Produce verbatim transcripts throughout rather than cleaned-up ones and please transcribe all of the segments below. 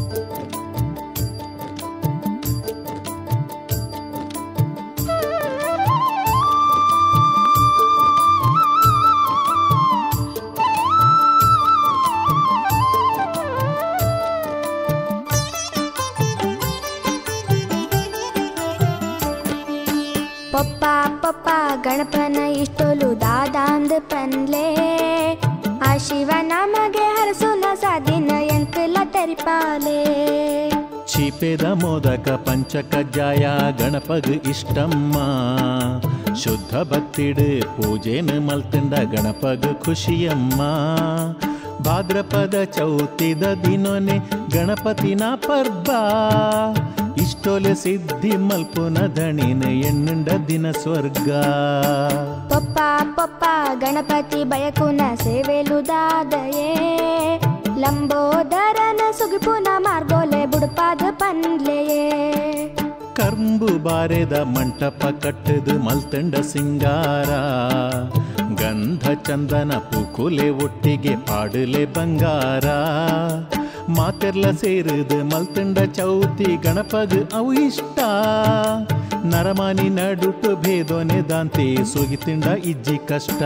ಪಪ್ಪ ಪಪ್ಪ ಗಣಪನ ಇಷ್ಟೊಲು ದಾದಾಂದ ಪನ್ಲೆ ಆ ಶಿವ ನಮಗೆ ಹರಸುನ ಸಾದಿನ ಎಂಕಲ ತೆರಿಪಾಲೆ ಚೀಪೆದ ಮೋದಕ ಪಂಚಕಜ್ಜಾಯ ಗಣಪಗ್ ಇಷ್ಟಮ್ಮ ಶುದ್ಧ ಭಕ್ತಿಡ್ ಪೂಜೆನ ಮಲ್ತಿಂಡ ಗಣಪಗ್ ಖುಷಿಯಮ್ಮ ಭಾದ್ರಪದ ಚೌತಿದ ದಿನೊನೆ ಗಣಪತಿನ ಪರ್ಬ ಇಷ್ಟೊಲೆ ಸಿದ್ಧಿ ಮಲ್ಪುನ ಧಣಿನ ಎಣ್ಣುಂಡ ದಿನ ಸ್ವರ್ಗ ಪಪ್ಪ ಪಪ್ಪ ಗಣಪತಿ ಬಯಕುನ ಸೇವೆಲು ದಾದಯೇ ಲಂಬೋದರನ ಸುಗಿಪುನ ಮಾರ್ಗೋಲೆ ಬುಡುಪಾದ ಪನ್ಲೆಯೇ ಕರ್ಂಬು ಬಾರೆದ ಮಂಟಪ ಕಟ್ಟದು ಮಲ್ತಂಡ ಸಿಂಗಾರ ಗಂಧ ಚಂದನ ಪೂಕುಲೆ ಒಟ್ಟಿಗೆ ಪಾಡುಲೆ ಬಂಗಾರ ಮಾತೆರ್ಲ ಸೇರಿದು ಮಲ್ತಂಡ ಚೌತಿ ಗಣಪಗ್ ಅವು ಇಷ್ಟ ನರಮಾನಿ ನಡುಟು ಭೇದೋನೆ ದಾಂತಿ ಸುಗಿತಿಂಡ ಇಜ್ಜಿ ಕಷ್ಟ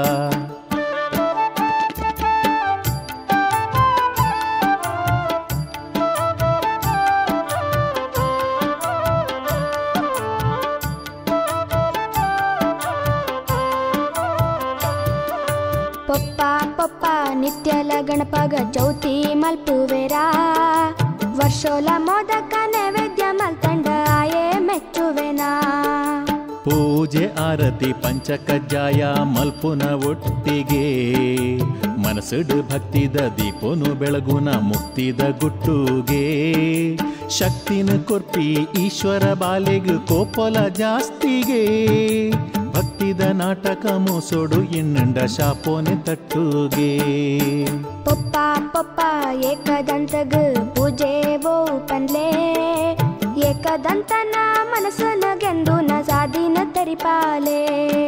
ಪಪ್ಪ ಪಪ್ಪ ನಿತ್ಯಲ ಗಣಪಗ ಚೌತಿ ಮಲ್ಪುವೆರಾ ವರ್ಷೋಲ ಮೋದಕ ನೈವೇದ್ಯ ಮಲ್ತಂಡ ಆಯೇ ಮೆಚ್ಚುವೆನಾ ಪೂಜೆ ಆರತಿ ಪಂಚಕಜ್ಜಾಯ ಮಲ್ಪುನ ಒಟ್ಟಿಗೆ ಮನಸ್ಸುಡು ಭಕ್ತಿದ ದೀಪನು ಬೆಳಗುನ ಮುಕ್ತಿದ ಗುಟ್ಟುಗೆ ಶಕ್ತಿನ ಕೊರ್ಪಿ ಈಶ್ವರ ಬಾಲೆಗ್ ಕೋಪಲ ಜಾಸ್ತಿಗೆ ಭಕ್ತಿದ ನಾಟಕ ಮೋಸೋಡು ಎಣ್ಣಂಡ ಶಾಪೋನೆ ತಟ್ಟುಗೆ ಪಪ್ಪ ಪಪ್ಪ ಏಕದಂತಗ ಪೂಜೆ ವೋ ಪನ್ಲೆ ಏಕದಂತನ ಮನಸ್ಸನ ಗೆಂದು ನ ಸಾದಿನ ತರಿಪಾಲೆ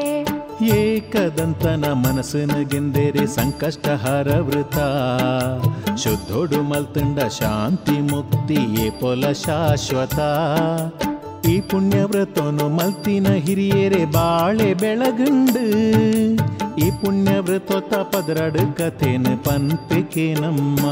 ಏಕದಂತನ ಮನಸ್ಸನ ಗೆಂದೇರೆ ಸಂಕಷ್ಟ ಹರ ವೃತ ಶುದ್ಧೋಡು ಮಲ್ತಂಡ ಶಾಂತಿ ಮುಕ್ತಿ ಏ ಪೊಲ ಶಾಶ್ವತ ಈ ಪುಣ್ಯ ವ್ರತನು ಮಲ್ತಿನ ಹಿರಿಯರೆ ಬಾಳೆ ಬೆಳಗಂಡು ಈ ಪುಣ್ಯ ವ್ರತ ಪದರಡು ಕಥೆನ ಪನ್ಪಿಕೆ ನಮ್ಮ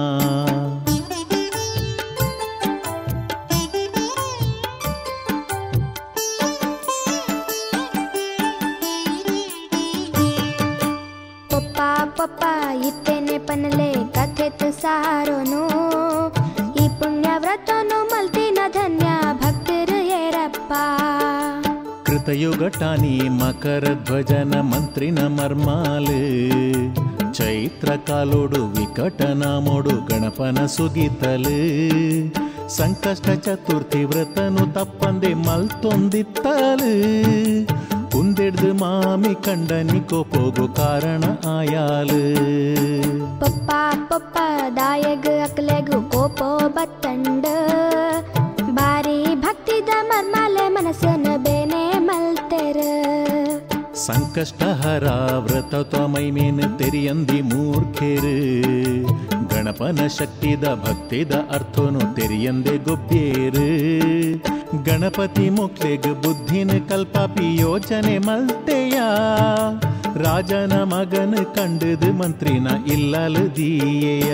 ಪಪ್ಪ ಪಪ್ಪ ಇತ್ತೇನೆ ಪನಲೆ ಕಥೆತ್ ಸಾರೋನು ಈ ಪುಣ್ಯ ವ್ರತನು ಮಲ್ತಿನ ಧನ್ಯ ಭಕ್ತರು ಏರಪ್ಪ ಕೃತಯುಗಟಾನಿ ಮಕರ ಧ್ವಜನ ಮಂತ್ರಿನ ಮರ್ಮಾಲು ಚೈತ್ರ ಕಾಲೋಡು ವಿಕಟನ ಮೋಡು ಗಣಪನ ಸುಗಿತಲು ಸಂಕಷ್ಟ ಚತುರ್ಥಿ ವ್ರತನು ತಪ್ಪಂದೆ ಮಲ್ತೊಂದಿತ್ತಲು ಕುಂದೆಡ್ದು ಮಾಮಿ ಕಂಡನಿ ಕೋಪೋಗು ಕಾರಣ ಆಯಾಲು ಪಪ್ಪ ಪಪ್ಪ ದಾಯಗ ಅಕ್ಲೆಗು ಕೋಪೋ ಬತ್ತಂಡ ಬಾರಿ ಭಕ್ತಿದ ಮರ್ಮಾಲೆ ಮನಸ್ಸನ ಬೇನೆ ಮಲ್ತೆರ ಸಂಕಷ್ಟ ಹರ ವ್ರತ ತ್ವಮೈಮೇನ ತೆರಿಯಂದಿ ಮೂರ್ಖೇರು ಗಣಪನ ಶಕ್ತಿದ ಭಕ್ತಿದ ಅರ್ಥನು ತೆರಿಯಂದೆ ಗೊಬ್ಬೇರು ಗಣಪತಿ ಮುಕ್ಲೆಗ್ ಬುದ್ಧಿನ ಕಲ್ಪಾಪಿ ಯೋಚನೆ ಮಲ್ತೆಯ ರಾಜನ ಮಗನ ಕಂಡದು ಮಂತ್ರಿನ ಇಲ್ಲಲು ದೀಯೆಯ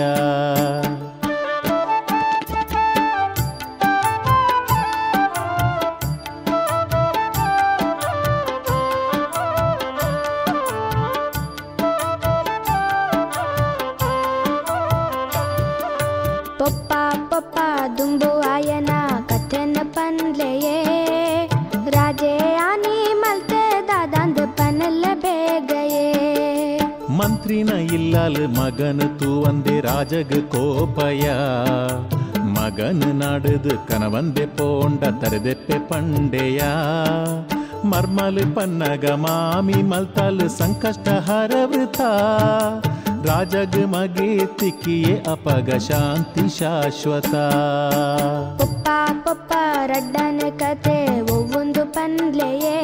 ಪಪ್ಪ ಪಪ್ಪ ದುಂಬು ಆಯನ ಕಥೆನ ಪನ್ಲೆಯೇ ರಾಜೇ ಆನಿ ಮಲ್ತೆ ದಾದಾಂದ ಪನಲ್ಲ ಬೇಗಯೇ ಮಂತ್ರಿನ ಇಲ್ಲಲ್ ಮಗನ ತೂವಂದೆ ರಾಜಗ ಕೋಪಯ ಮಗನ ನಾಡದು ಕನವಂದೆ ಪೋಂಡ ತರೆದೆಪ್ಪೆ ಪಂಡೆಯ ಮರ್ಮಲ್ ಪನ್ನಗ ಮಾಮಿ ಮಲ್ತಾಲ್ ಸಂಕಷ್ಟ ಹರವೃತ ರಾಜಗ ಮಗೆ ತಿಕ್ಕಿಯೇ ಅಪಗ ಶಾಂತಿ ಶಾಶ್ವತ ಪಪ್ಪ ಪಪ್ಪ ರಡ್ಡನ ಕತೆ ಒವ್ವೊಂದು ಪನ್ಲೆಯೇ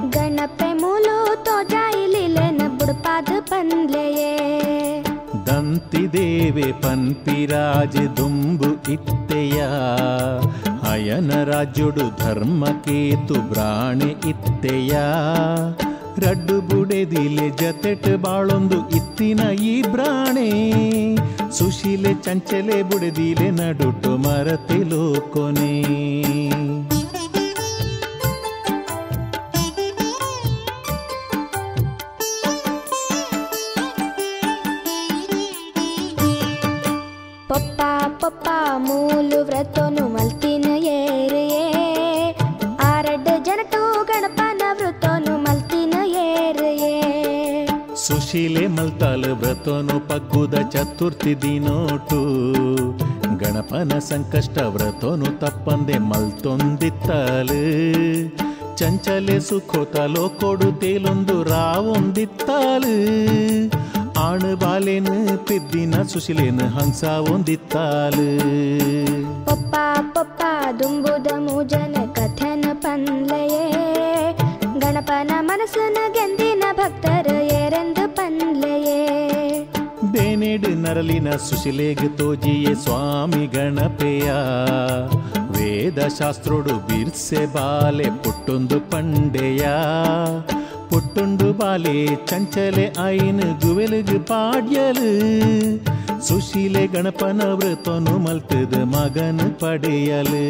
ಗಣಪೆ ಮೂಲು ತೋಜಾಯಿಲಿಲೆನ ಬುಡಪಾದ ಪನ್ಲೆಯೇ ದನ್ ಅಂತಿದೇವೆ ಪನ್ಪಿರಾಜ ದುಂಬು ಇತ್ತೆಯ ಅಯನ ರಾಜ್ಯೊಡು ಧರ್ಮಕೇತು ಬ್ರಾಣೆ ಇತ್ತೆಯ ರಡ್ಡು ಬುಡೆದಿಲೆ ಜತೆಟ್ ಬಾಳೊಂದು ಇತ್ತಿನ ಈ ಬ್ರಾಣೆ ಸುಶೀಲೆ ಚಂಚಲೆ ಬುಡೆದಿಲೆ ನಡುಟು ಮರತಿಲೋ ಕೊನೆ ಪಪ್ಪ ಪಪ್ಪ ಮೂಲು ವ್ರತನು ಮಲ್ತಿನ ಏರಿಯೇ ಆರಡ್ಡು ಜನಟು ಗಣಪನ ವೃತನು ಮಲ್ತಿನ ಏರಿಯೇ ಸುಶೀಲೆ ಮಲ್ತಾಲ್ ವ್ರತನು ಪಗ್ಗುದ ಚತುರ್ಥಿ ದಿನೋಟು ಗಣಪನ ಸಂಕಷ್ಟ ವ್ರತನು ತಪ್ಪಂದೆ ಮಲ್ತೊಂದಿತ್ತಾಲು ಚಂಚಲೆ ಸುಖೋತಲೋ ಕೊಡು ತೇಲೊಂದು ರಾವೊಂದಿತ್ತಾಲು ಆಣು ಬಾಲೆನು ಪೆದ್ದಿನ ಸುಶೀಲೇನು ಹಂಸ ಒಂದಿತ್ತಾಲು ಪಪ್ಪ ಪಪ್ಪ ದುಂಬುದ ಮೂಜನ ಕಥನ ಪನ್ಲೆಯೇ ಗಣಪನ ಮನಸ್ಸನ ಗೆಂದಿನ ಭಕ್ತರ ಏರೆಂದು ಪನ್ಲೆಯೇ ಬೇನೆಡು ನರಲಿನ ಸುಶೀಲೆಗೆ ತೋಜಿಯೇ ಸ್ವಾಮಿ ಗಣಪೆಯ ವೇದ ಶಾಸ್ತ್ರೋಡು ಬಿರ್ಸೆ ಬಾಲೆ ಪುಟ್ಟೊಂದು ಪಂಡೆಯ ಪುಟ್ಟುಂಡು ಬಾಲೆ ಚಂಚಲೆ ಐನು ಗುವೆಲುಗು ಪಾಡ್ಯಲು ಸುಶೀಲೆ ಗಣಪನ ವ್ರತನು ಮಲ್ತದ ಮಗನು ಪಡೆಯಲು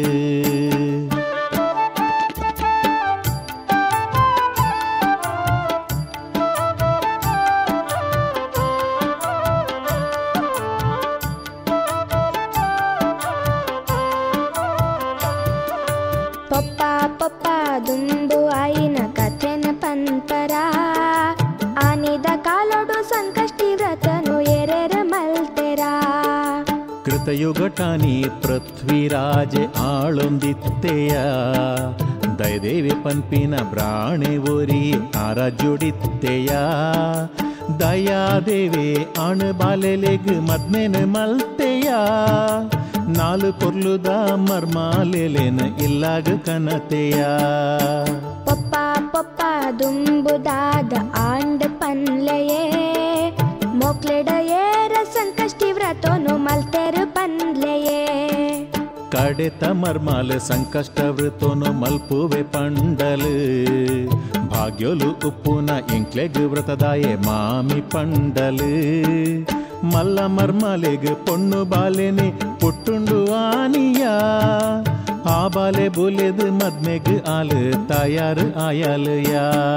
ಪಪ್ಪ ಪಪ್ಪ ದುಂಬು ಆಯಿನ ಕಥೆನ ಪಂಪರ ಆನಿದ ಕಾಲೊಡು ಸಂಕಷ್ಟಿ ವ್ರತನು ಎರೆರ ಮಲ್ತೆರ ಕೃತಯುಗಟಾನಿ ಪೃಥ್ವಿರಾಜೆ ಆಳೊಂದಿತ್ತೆಯ ದಯದೇವಿ ಪನ್ಪಿನ ಬ್ರಾಣೆ ಓರಿ ಆರಾಜ್ಯೊಡಿತ್ತೆಯ ದಯಾದೇವೆ ಅಣು ಬಾಲೆಲೆಗ್ ಮದ್ಮೆನ ಮಲ್ತೆಯ ನಾಲು ಪೊರ್ಲುದ ಮರ್ಮಾಲೆಲೆನ ಇಲ್ಲಾಗ ಕನತೆಯ ಪಪ್ಪ ಪಪ್ಪ ದುಂಬುದಾದ ಆಂಡ ಪನ್ಲೆಯೇ ಮೋಕ್ಲೆಡ ಏರ ಸಂಕಷ್ಟಿ ವ್ರತನು ಮಲ್ತೆರು ಪನ್ಲೆಯೇ ಕಡೆತ ಮರ್ಮಾಲ ಸಂಕಷ್ಟ ವೃತೋನು ಮಲ್ಪುವೆ ಪಂಡಲು ಭಾಗ್ಯಲು ಉಪ್ಪುನ ಇಂಕ್ಲೆಗ್ ವ್ರತದಾಯೆ ಮಾಮಿ ಪಂಡಲು ಮಲ್ಲ ಮರ್ಮಾಲೆಗ್ ಪೊಣ್ಣು ಬಾಲೆನೆ ಪುಟ್ಟುಂಡು ಆನಿಯ ಆ ಬಾಲೆ ಬುಲೆದು ಮದ್ಮೆಗ್ ಆಲು ತಯಾರು ಆಯಲುಯ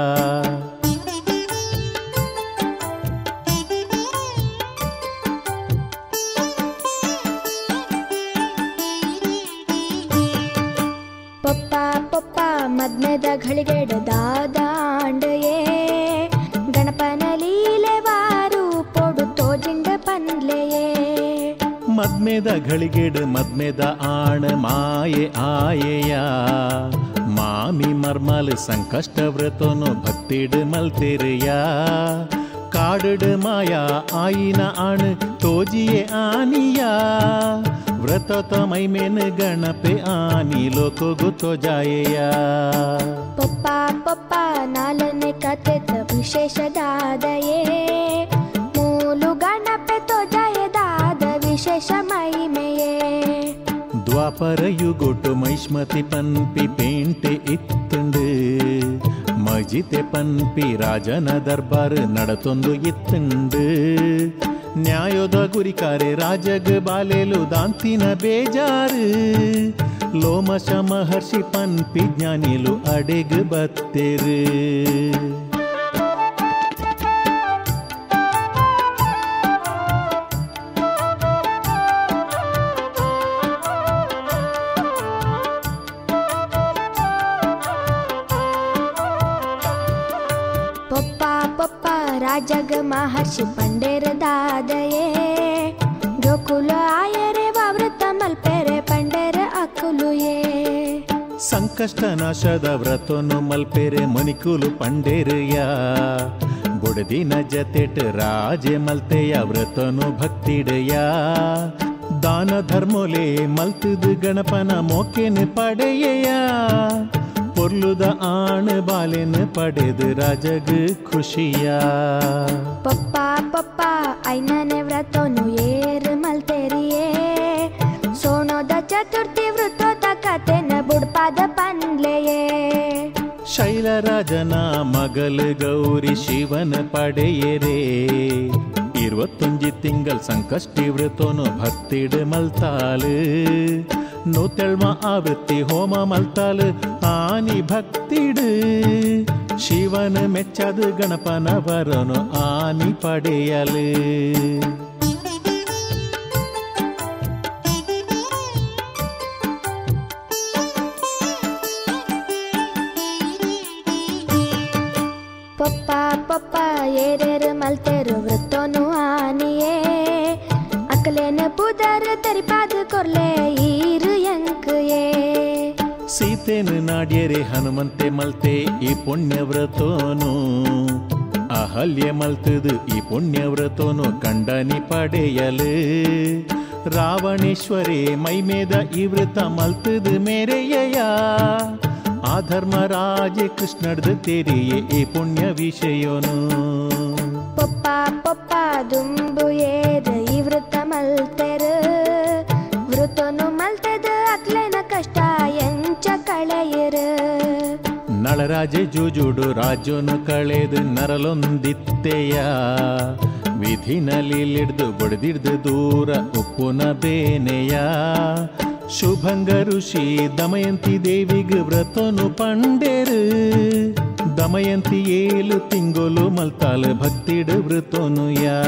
ಪಪ್ಪ ಪಪ್ಪ ಮದ್ಮೆದ ಘಳಿಗೆಡದಾದ ಆಂಡೆಯೇ ಗಣಪನ ಲೀಲೆ ವಾರು ಪೊಡು ತೋಜಿಂಡ ಪನ್ಲೆಯೇ ಮದ್ಮೆದ ಘಳಿಗೆಡು ಮದ್ಮೆದ ಆಣ ಮಾಯೆ ಆಯೆಯ ಮಾಮಿ ಮರ್ಮಲ್ ಸಂಕಷ್ಟ ವ್ರತನು ಭಕ್ತಿಡು ಮಲ್ತೆರೆಯ ಕಾಡು ಮಾಯಾ ಆಯಿನ ಆಣ್ ತೋಜಿಯೇ ಆನಿಯ ವ್ರತ ಮೈಮೇನ್ ಗಣಪೆ ಆನಿ ಲೋಕ ಗುತ್ತೋ ಜಾಯೆಯ ಪಪ್ಪ ಪಪ್ಪ ನಾಲನೆ ಕಥೆತ ವಿಶೇಷದಾದಯೇ ಮೂಲು ಗಣಪೆ ತೋ ಜಯದಾದ ವಿಶೇಷ ಮಹಿಮೆಯೇ ದ್ವಾಪರ ಯುಗೊಟ್ಟು ಮೈಷ್ಮತಿ ಪನ್ಪಿ ಪೇಂಟೆ ಇತ್ತುಂಡು ಮಜಿತೆ ಪನ್ಪಿ ರಾಜನ ದರ್ಬಾರ್ ನಡತೊಂದು ಇತ್ತುಂಡು ನ್ಯಾಯೋದ ಗುರಿಕಾರೆ ರಾಜಗ್ ಬಾಲೆಲು ದಾಂತಿನ ಬೇಜಾರು ಲೋಮಶ ಮಹರ್ಷಿ ಪನ್ಪಿ ಜ್ಞಾನಿಲು ಅಡೆಗ್ ಬತ್ತೆರು ಪಪ್ಪ ಪಪ್ಪ ರಾಜಗ ಮಹರ್ಷಿ ಪಂಡೇರ ದಾದಯೇ ಗೋಕುಲ ಆಯರೆ ವಾವ್ರತ ಮಲ್ಪೆರೆ ಪಂಡೇರ ಅಕುಲುಯೇ ಸಂಕಷ್ಟ ನಾಶದ ವ್ರತನು ಮಲ್ಪೆರೆ ಮನಿಕುಲು ಪಂಡೇರೆಯ ಬುಡದಿನ ಜತೆಟ್ ರಾಜೆ ಮಲ್ತೆಯ ವ್ರತನು ಭಕ್ತಿಡೆಯ ದಾನ ಧರ್ಮೋಲೆ ಮಲ್ತದು ಗಣಪನ ಮೋಕೆನ್ ಪಡೆಯೆಯ ಪೊರ್ಲುದ ಆಣ ಬಾಲೆನ್ ಪಡೆದು ರಾಜಗ್ ಖುಷಿಯ ಪಪ್ಪ ಪಪ್ಪ ಐನನೆ ವ್ರತನು ನಳರಾಜನ ಮಗಲು ಗೌರಿ ಶಿವನ ಪಡೆಯರೇ ഇരുപത്തഞ്ച് തിങ്കൾ ಸಂಕಷ್ಟಿ ವೃತೋನು ಭಕ್ತಿಡ್ ಮಲ್ತಾಲು ನೂತೆಳ್ಮ ಆವೃತ್ತಿ ಹೋಮ ಮಲ್ತಾಲು ಆನಿ ಭಕ್ತಿಡ್ ಶಿವನ ಮೆಚ್ಚದು ಗಣಪನ ವರನು ಆನಿ ಪಡೆಯಲು ಪಪ್ಪ ಪಪ್ಪ ಏರೇರು ಮಲ್ತೆರು ವೃತ್ತೋನು ಆನಿಯೇ ಅಕಲೇನ ಪುದರ್ ತರಿಪಾದ ಕೊರ್ಲೆ ಈರು ಯಂಕಯೇ ಸೀತೆನ ನಾಡ್ಯರೆ ಹನುಮಂತೆ ಮಲ್ತೆ ಈ ಪುಣ್ಯ ವ್ರತೋನು ಅಹಲ್ಯ ಮಲ್ತದು ಈ ಪುಣ್ಯ ವ್ರತೋನು ಕಂಡನಿ ಪಡೆಯಲು ರಾವಣೇಶ್ವರಿ ಮೈಮೇದ ಈ ವ್ರತ ಮಲ್ತದು ಮೇರೆಯ ಆ ಧರ್ಮರಾಜ ಕೃಷ್ಣರ್ದ ತೆರಿಯೇ ಈ ಪುಣ್ಯ ವಿಷಯೋನು ಪಪ್ಪ ಪಪ್ಪ ದುಂಬು ಏರ ಈ ವೃತ್ತ ಮಲ್ತೆರು ವೃತ್ತೋನು ಮಲ್ತೆದು ಅಕ್ಲೇನ ಕಷ್ಟ ಎಂಚ ಕಳೆಯರು ನಳರಾಜ ಜೂಜುಡು ರಾಜೋನು ಕಳೆದು ನರಲೊಂದಿತ್ತೆಯ ವಿಧಿನಲಿಡ್ದು ಬಡ್ದಿಡ್ದು ದೂರ ಉಪ್ಪುನ ಬೇನೆಯ ಶುಭಂಗ ಋಷಿ ದಮಯಂತಿ ದೇವಿಗೆ ವ್ರತೋನು ಪಂಡೇರು ದಮಯಂತಿ ಏಳು ತಿಂಗೋಲು ಮಲ್ತಾಲು ಭಕ್ತಿಡ್ ವೃತೋನು ಯಾ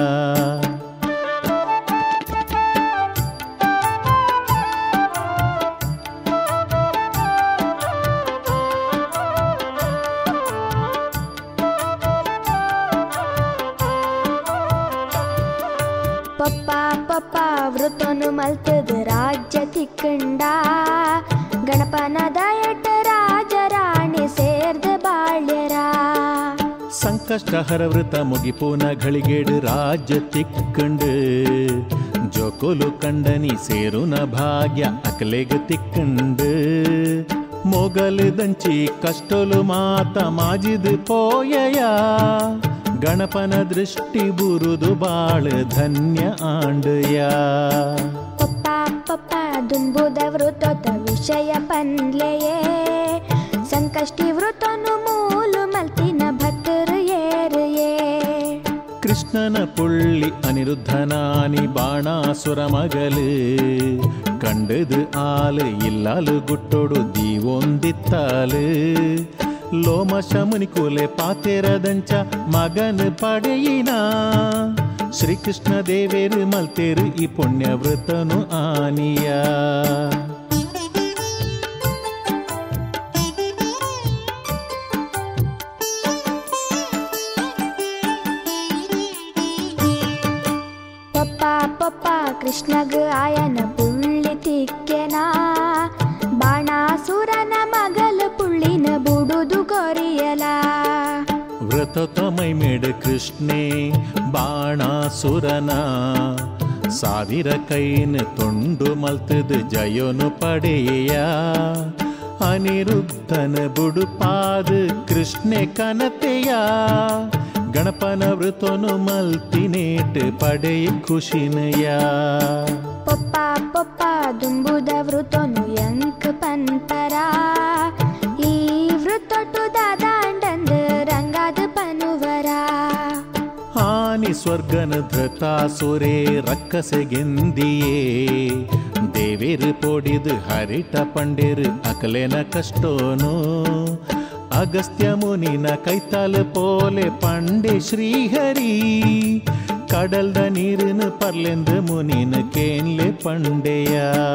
ಪಪ್ಪ ಪಪ್ಪ ವೃತೋನು ಮಲ್ತದ ರಾಜ್ಯ ತಿಕ್ಕಂಡ ಗಣಪನ ದಯಟ ರಾಜ ರಾಣಿ ಸೇರ್ದ ಬಾಳ್ಯರ ಸಂಕಷ್ಟ ಹರ ವೃತ ಮುಗಿಪೂನ ಘಳಿಗೇಡು ರಾಜ್ಯ ತಿಕ್ಕಂಡು ಜೋಕೋಲು ಕಂಡನಿ ಸೇರುನ ಭಾಗ್ಯ ಅಕಲೆಗ ತಿಕ್ಕಂಡು ಮೊಗಲು ದಂಚಿ ಕಷ್ಟಲು ಮಾತ ಮಾಜಿದು ಪೋಯಯ ಗಣಪನ ದೃಷ್ಟಿ ಬುರುದು ಬಾಳ ಧನ್ಯ ಆಂಡಯ ಪಪ್ಪ ಪಪ್ಪ ದುಂಬುದ ವೃತೋತ ವಿಷಯ ಪನ್ಲೆಯೇ ಸಂಕಷ್ಟಿ ವೃತೋನು ಮೂಲು ಮಲ್ತಿನ ಭಕ್ತರು ಏರಿಯೇ ಕೃಷ್ಣನ ಪುಳ್ಳಿ ಅನಿರುದ್ಧನಾನಿ ಬಾಣಾಸುರ ಮಗಲು ಕಂಡದು ಆಲು ಇಲ್ಲಾಲು ಗುಟ್ಟೊಡು ದೀವೊಂದಿತ್ತಾಲು ಲೋಮಶ ಮುನಿಕುಲೆ ಪಾತೆರದಂಚ ಮಗನ್ ಪಡೆಯಿನ ಶ್ರೀಕೃಷ್ಣ ದೇವೇರು ಮಲ್ತೇರು ಈ ಪುಣ್ಯ ವ್ರತನು ಆನಿಯ ಪಪ್ಪ ಪಪ್ಪ ಕೃಷ್ಣಗ ಆಯನ ಪುಳ್ಳಿ ತಿಕ್ಕೆನಾ ಬಾಣಾಸುರನ ಮಗಲ ಪುಳ್ಳಿನ ಬುಡುದು ಕೊರಿಯಲ ವ್ರತ ಮೈಮೇಡ ಕೃಷ್ಣೇ ಬಾಣಾಸುರನ ಸಾವಿರ ಕೈನ ತೊಂಡು ಮಲ್ತದ ಜಯೋನು ಪಡೆಯ ಅನಿರುದ್ಧನ ಬುಡುಪಾದ ಕೃಷ್ಣೆ ಕನತೆಯ ಗಣಪನ ವೃತೋನು ಮಲ್ತಿನೇಟ್ ಪಡೆಯ ಖುಷಿನಯ ಪಪ್ಪ ಪಪ್ಪ ದುಂಬುದ ವೃತೋನು ಯಂಕ ಪಂತರ ಈ ವೃತ್ತೊಟ್ಟು ದಾದಾಂಡಂದ ರಂಗಾದ ಪನುವರ ಆನಿ ಸ್ವರ್ಗನ ಧೃತಾಸುರೇ ರಕ್ಕಸೆಗೆಂದಿಯೇ ದೇವೇರು ಪೋಡಿದು ಹರಿಟ ಪಂಡೇರು ಅಕಲೆನ ಕಷ್ಟೋನು ಅಗಸ್ತ್ಯ ಮುನಿನ ಕೈತಾಲು ಪೋಲೆ ಪಂಡೆ ಶ್ರೀಹರಿ ಕಡಲ್ದ ನೀರಿನ ಪರ್ಲೆಂದು ಮುನಿನ ಕೇನ್ಲೆ ಪಂಡೆಯ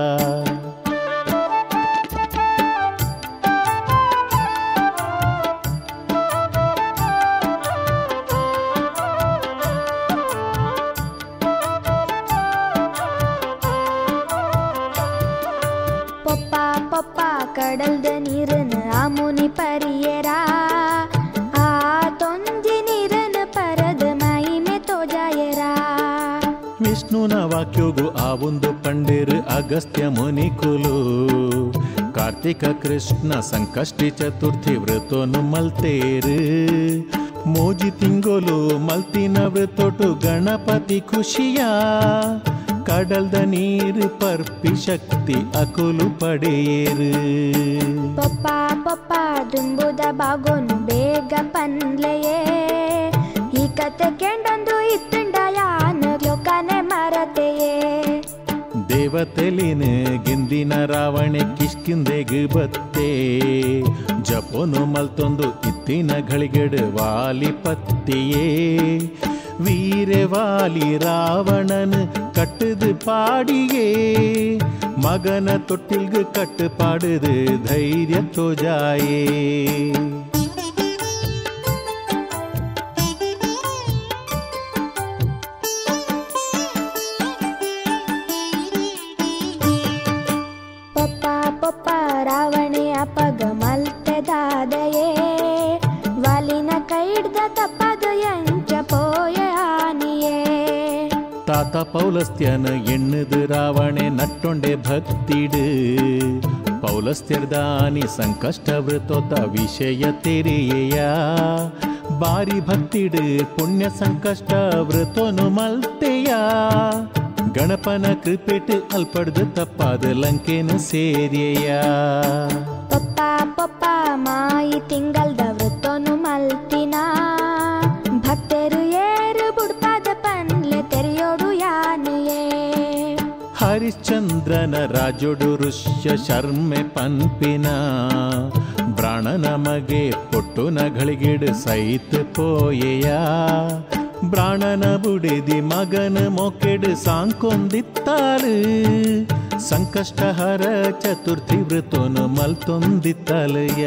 ಪಪ್ಪ ಪಪ್ಪ ಕಡಲ್ದ ನೀರನ ಆ ಮುನಿ ಪರಿಯರ ಆ ತೊಂದಿ ನೀರನ ಪರದ ಮೈಮೆ ತೋಜಾಯರ ವಿಷ್ಣುನ ವಾಕ್ಯೋಗು ಆ ಒಂದು ಪಂಡೇರು ಅಗಸ್ತ್ಯ ಮುನಿಕುಲು ಕಾರ್ತಿಕ ಕೃಷ್ಣ ಸಂಕಷ್ಟಿ ಚತುರ್ಥಿ ವ್ರತೋನು ಮಲ್ತೇರು ಮೋಜಿ ತಿಂಗೋಲು ಮಲ್ತಿನ ವ್ರತೊಟು ಗಣಪತಿ ಖುಷಿಯ ಕಡಲ್ದ ನೀರು ಪರ್ಪಿ ಶಕ್ತಿ ಅಕುಲು ಪಡೆಯೇರು ಪಪ್ಪ ಪಪ್ಪ ದುಂಬುದ ಬಾಗೋನು ಬೇಗ ಪನ್ಲೆಯೇ ಈ ಕತೆ ಕೆಂಡೊಂದು ಇತ್ತುಂಡ ಯಾನಗ್ಲೋಕನೆ ಮರತೆಯೇ ದೇವತೆಲಿನ ಗಿಂದಿನ ರಾವಣೆ ಕಿಷ್ಕಿಂದೆಗ್ ಬತ್ತೆ ಜಪೋನು ಮಲ್ತೊಂದು ಇತ್ತಿನ ಗಳಿಗೆಡು ವಾಲಿ ಪತ್ತಿಯೇ ವೀರೆ ವಾಲಿ ರಾವಣನ್ ಕಟ್ಟದು ಪಾಡಿಯೇ ಮಗನ ತೊಟ್ಟಿಲ್ಗು ಕಟ್ಟು ಪಾಡುದು ಧೈರ್ಯ ತೋಜಾಯೇ ಪಪ್ಪ ಪಪ್ಪ ರಾವಣೆ ಅಪಗ ಮಲ್ತೆದಾದಯೇ ವಾಲಿನ ಕೈಡ್ದ ತಪ್ಪದು ಎಂಚ ಪೋಯ ಆನಿಯೇ ತಾತ ಪೌಲಸ್ತ್ಯನ ಎಣ್ಣದು ರಾವಣೆ ನಟ್ಟೊಂಡೆ ಭಕ್ತಿಡು ಪೌಲಸ್ತ್ಯರ್ದಾನಿ ಸಂಕಷ್ಟ ವೃತೋತ ವಿಷಯ ತೆರೆಯ ಬಾರಿ ಭಕ್ತಿಡು ಪುಣ್ಯ ಸಂಕಷ್ಟ ವೃತೋನು ಮಲ್ತೆಯ ಗಣಪನ ಕೃಪೆಟ್ ಅಲ್ಪಡ್ದು ತಪ್ಪಾದ ಲಂಕೆನ ಸೇರಿಯ ಪಪ್ಪ ಪಪ್ಪ ಮಾಯಿ ತಿಂಗಲ್ದ ವೃತ್ತೋನು ಮಲ್ತಿನ ಭಕ್ತರು ಏರು ಬುಡ್ಪಾದ ಪನ್ಲೆ ತೆರೆಯೋಡು ಯಾನೆಯೇ ಹರಿಶ್ಚಂದ್ರನ ರಾಜೊಡು ಋಷ್ಯ ಶರ್ಮೆ ಪನ್ಪಿನ ಬ್ರಾಣನ ಮಗೆ ಪೊಟ್ಟುನ ಗಳಿಗಿಡು ಸೈತ್ ಪೋಯೆಯ ಬ್ರಾಣನ ಬುಡಿದಿ ಮಗನ ಮೊಕೆಡು ಸಾಂಕೊಂದಿತ್ತಾಳು ಸಂಕಷ್ಟಹರ ಚತುರ್ಥಿ ವೃತೋನು ಮಲ್ತೊಂದಿತ್ತಲಯ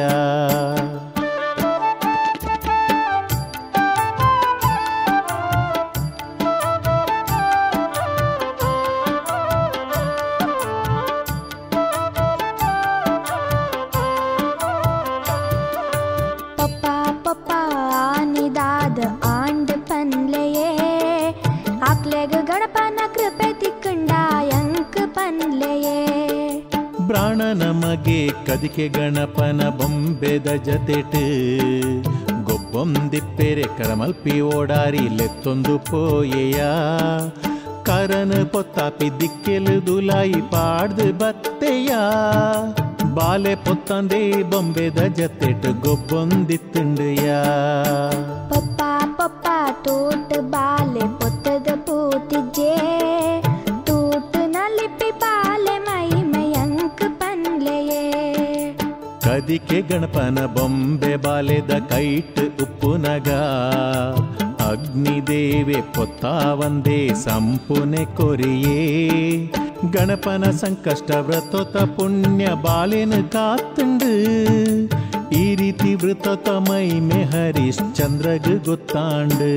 ಪಪ್ಪ ಪಪ್ಪ ಆನಿದಾದ ಆಂಡ್ ಪನ್ಲೆಯೇ ಆಕ್ಲೆಗ ಗಣಪನ ಕೃಪೆ ತಿಕ್ಕಂಡ ಯಂಕ್ ಪನ್ಲೆಯೇ ಬ್ರಾಣನ ಮಗೆ ಕದಿಕೆ ಗಣಪನ ಬೊಂಬೆದ ಜತೆಟ್ ಗೊಬ್ಬೊಂದಿಪ್ಪೆರೆ ಕರಮಲ್ಪಿ ಓಡಾರಿ ಲೆತ್ತೊಂದು ಪೋಯೆಯ ಕರನ ಪೊತ್ತಾಪಿ ದಿಕ್ಕೆಲು ದುಲಾಯಿ ಪಾಡ್ದು ಬತ್ತೆಯ ಬಾಲೆ ಪೊತ್ತಂದೆ ಬೊಂಬೆದ ಜತೆಟ್ ಗೊಬ್ಬೊಂದಿತ್ತುಂಡೆಯ ಪಪ್ಪ ಪಪ್ಪ ತೋಟ ಬಾಲೆ ಪೊತ್ತದ ಪೂತಿಜ್ಜೆ ತೂಟು ನಲಿಪಿ ಬಾಲೆ ಮೈ ಮಯಂಕ್ ಪನ್ಲೆಯೇ ಕದಿಕೆ ಗಣಪನ ಬೊಂಬೆ ಬಾಲೆದ ಕೈಟ್ ಉಪ್ಪುನಗ ಅಗ್ನಿದೇವೆ ಪೊತ್ತಾವಂದೇ ಸಂಪುನೆ ಕೊರಿಯೇ ಗಣಪನ ಸಂಕಷ್ಟ ವ್ರತೋತ ಪುಣ್ಯ ಬಾಲೆನ ಕಾತ್ತುಂಡು ಈ ರೀತಿ ವೃತೋತ ಮೈಮೆ ಹರಿಶ್ಚಂದ್ರಗ್ ಗೊತ್ತಾಂಡು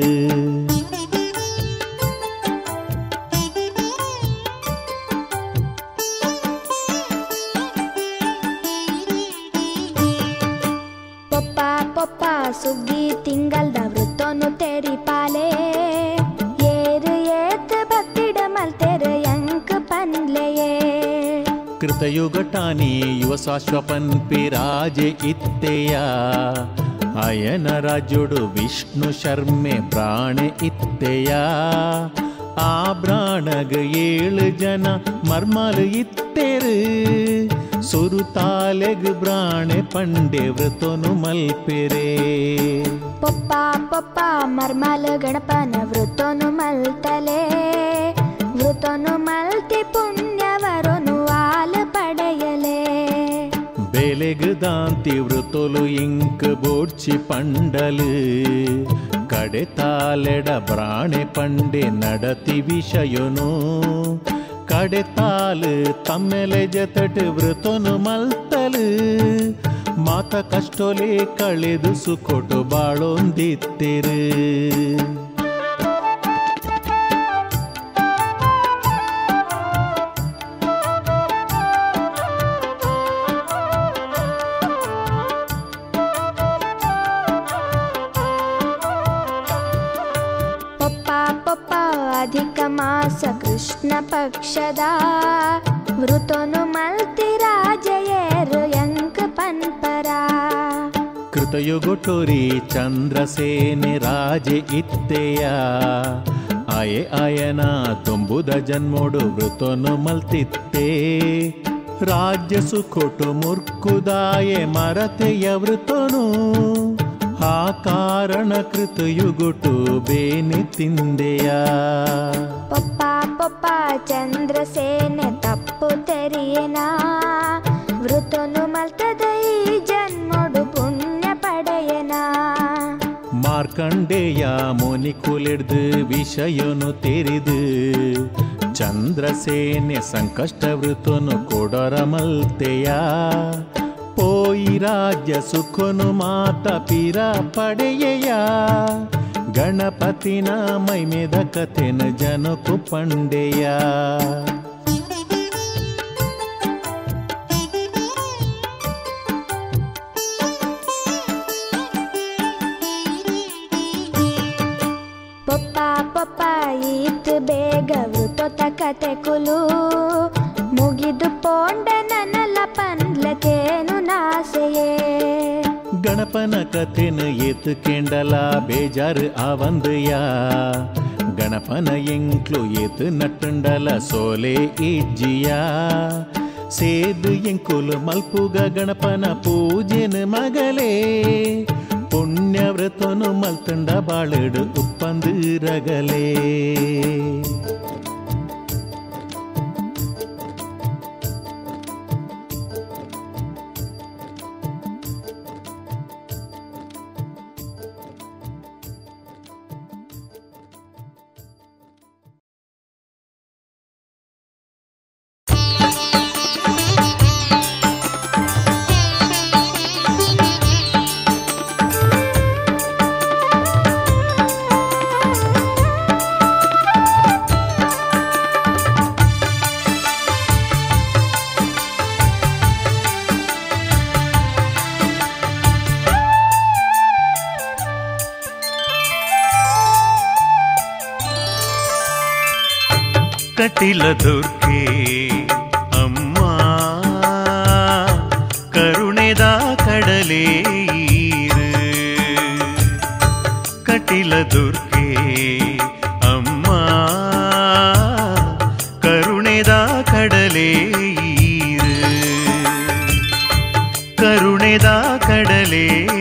ಪಪ್ಪ ಪಪ್ಪ ಸುಗ್ಗಿ ತಿಂಗಲ್ದ ವೃತ್ತೋನು ತೆರಿ ಪಾಲೆ ಏರು ಏತ್ ಭಕ್ತಿಡ ಮಲ್ತೆರು ಯಂಕ್ ಪನ್ಲೆಯೇ ಕೃತಯುಗಟಾನಿ ಯುವ ಶಾಶ್ವಪನ್ಪಿ ರಾಜೆ ಇತ್ತೆಯ ಅಯನ ರಾಜೊಡು ವಿಷ್ಣು ಶರ್ಮೆ ಬ್ರಾಣೆ ಇತ್ತೆಯ ಆ ಬ್ರಾಣಗ ಏಳು ಜನ ಮರ್ಮಲು ಇತ್ತೆರು ಸುರುತಾಲೆಗ್ ಬ್ರಾಣೆ ಪಂಡೆ ವೃತೋನು ಮಲ್ಪೆರೆ ಪಪ್ಪ ಪಪ್ಪ ಮರ್ಮಲ ಗಣಪನ ವೃತ್ತೋನು ಮಲ್ತಲೆ ವೃತೋನು ಮಲ್ತಿ ಪುಣ್ಯವರೋನು ಆಲ ಪಡೆಯಲೆ ಬೆಲೆಗ್ ದಾಂತಿ ವೃತೋಲು ಇಂಕ್ ಬೋಡ್ಚಿ ಪಂಡಲು ಕಡೆ ತಾಲೆಡ ಬ್ರಾಣೆ ಪಂಡೆ ನಡತಿ ವಿಷಯನು ಕಡೆ ತಾಲು ತಮ್ಮೆಲೆ ಜತಟ್ ವೃತೋನು ಮಲ್ತಲು ಮಾತ ಕಷ್ಟೋಲೆ ಕಳೆದು ಸುಕೊಟು ಬಾಳೊಂದಿತ್ತೆರು ಅಧಿಕ ಮಾಸ ಕೃಷ್ಣ ಪಕ್ಷದ ವೃತೋನು ಮಲ್ತಿ ರಾಜಯೇರು ಯಂಕ ಪನ್ಪರ ಕೃತಯುಗೊಟೋರಿ ಚಂದ್ರಸೇನೆ ರಾಜೆ ಇತ್ತೆಯ ಆಯೆ ಆಯನ ತುಂಬುದ ಜನ್ಮೋಡು ವೃತೋನು ಮಲ್ತಿತ್ತೆ ರಾಜ್ಯ ಸುಖೊಟು ಮುರ್ಕುದಾಯೆ ಮರತೆಯ ವೃತೋನು ಆ ಕಾರಣ ಕೃತಯುಗುಟು ಬೇನೆ ತಿಂದೆಯ ಪಪ್ಪ ಪಪ್ಪ ಚಂದ್ರಸೇನೆ ತಪ್ಪು ತೆರಿಯೇನಾ ವೃತನು ಮಲ್ತದ ಈ ಜನ್ಮಡು ಪುಣ್ಯ ಪಡೆಯನಾ ಮಾರ್ಕಂಡೇಯ ಮುನಿ ಕುಲಿಡ್ದು ವಿಷಯನು ತೆರಿದು ಚಂದ್ರಸೇನೆ ಸಂಕಷ್ಟ ವೃತನು ಕೊಡರ ಮಲ್ತೆಯ ಪೋಯಿ ರಾಜ್ಯ ಸುಖನು ಮಾತ ಪಿರ ಪಡೆಯೆಯ ಗಣಪತಿನ ಮೈಮೇದ ಕಥೆನ ಜನಕು ಪಂಡೆಯ ಪಪ್ಪ ಪಪ್ಪ ಈತ್ ಬೇಗ ವೃತೋತ ಕತೆ ಕುಲು ಮುಗಿದು ಪೋಂಡ ನನ್ನಲ ಪನ್ಲಕೇನು ನಾಸೆಯೇ ಗಣಪನ ಕಥೆನ ಏತು ಕೆಂಡಲ ಬೇಜಾರು ಆವಂದಯ ಗಣಪನ ಎಂಕ್ಲು ಏತು ನಟ್ಟುಂಡಲ ಸೋಲೆ ಇಜ್ಜಿಯ ಸೇದು ಎಂಕುಲು ಮಲ್ಪುಗ ಗಣಪನ ಪೂಜೆನ ಮಗಲೇ ಪುಣ್ಯವ್ರತನು ಮಲ್ತುಂಡ ಬಾಳಡು ಉಪ್ಪಂದು ರಗಲೇ ಕಟಿಲ ದುರ್ಗೆ ಅಮ್ಮ ಕರುಣೆದ ಕಡಲೇರು ಕಟಿಲ ದುರ್ಗೆ ಅಮ್ಮ ಕರುಣೆದ ಕಡಲೇರು ಕರುಣೆದ ಕಡಲೇರು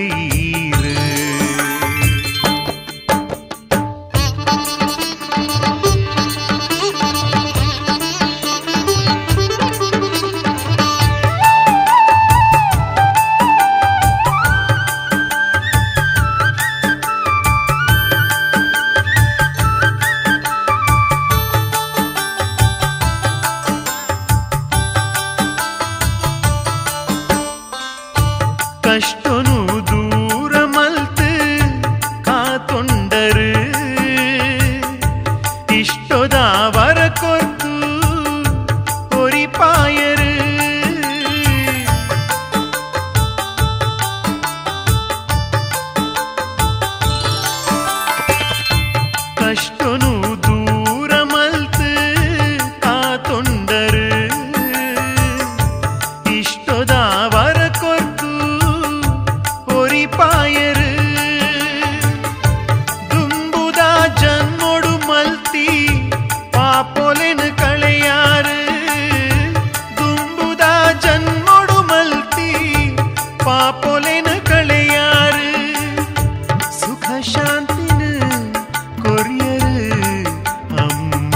ಕಷ್ಟನು ದೂರ ಮಲ್ತು ಕಾತೊಂಡರು ಇಷ್ಟೊದ ವರ ಕೊರ್ತು ಹೊರಿಪಾಯರು ಕಷ್ಟನು ದೂರ ಮಲ್ತು ಕಾತೊಂಡರು ಇಷ್ಟೊದ ವರ ಕೊರ್ತು ಪಾಯರು ದುಂಬುದ ಜನ್ಮೊಡು ಮಲ್ತಿ ಪಾಪೊಲೆನು ಕಳೆಯಾರು ದುಂಬುದ ಜನ್ಮೊಡು ಮಲ್ತಿ ಪಾಪೊಲೆನು ಕಳೆಯಾರು ಸುಖ ಶಾಂತಿನ ಕೊರಿಯರು ಅಮ್ಮ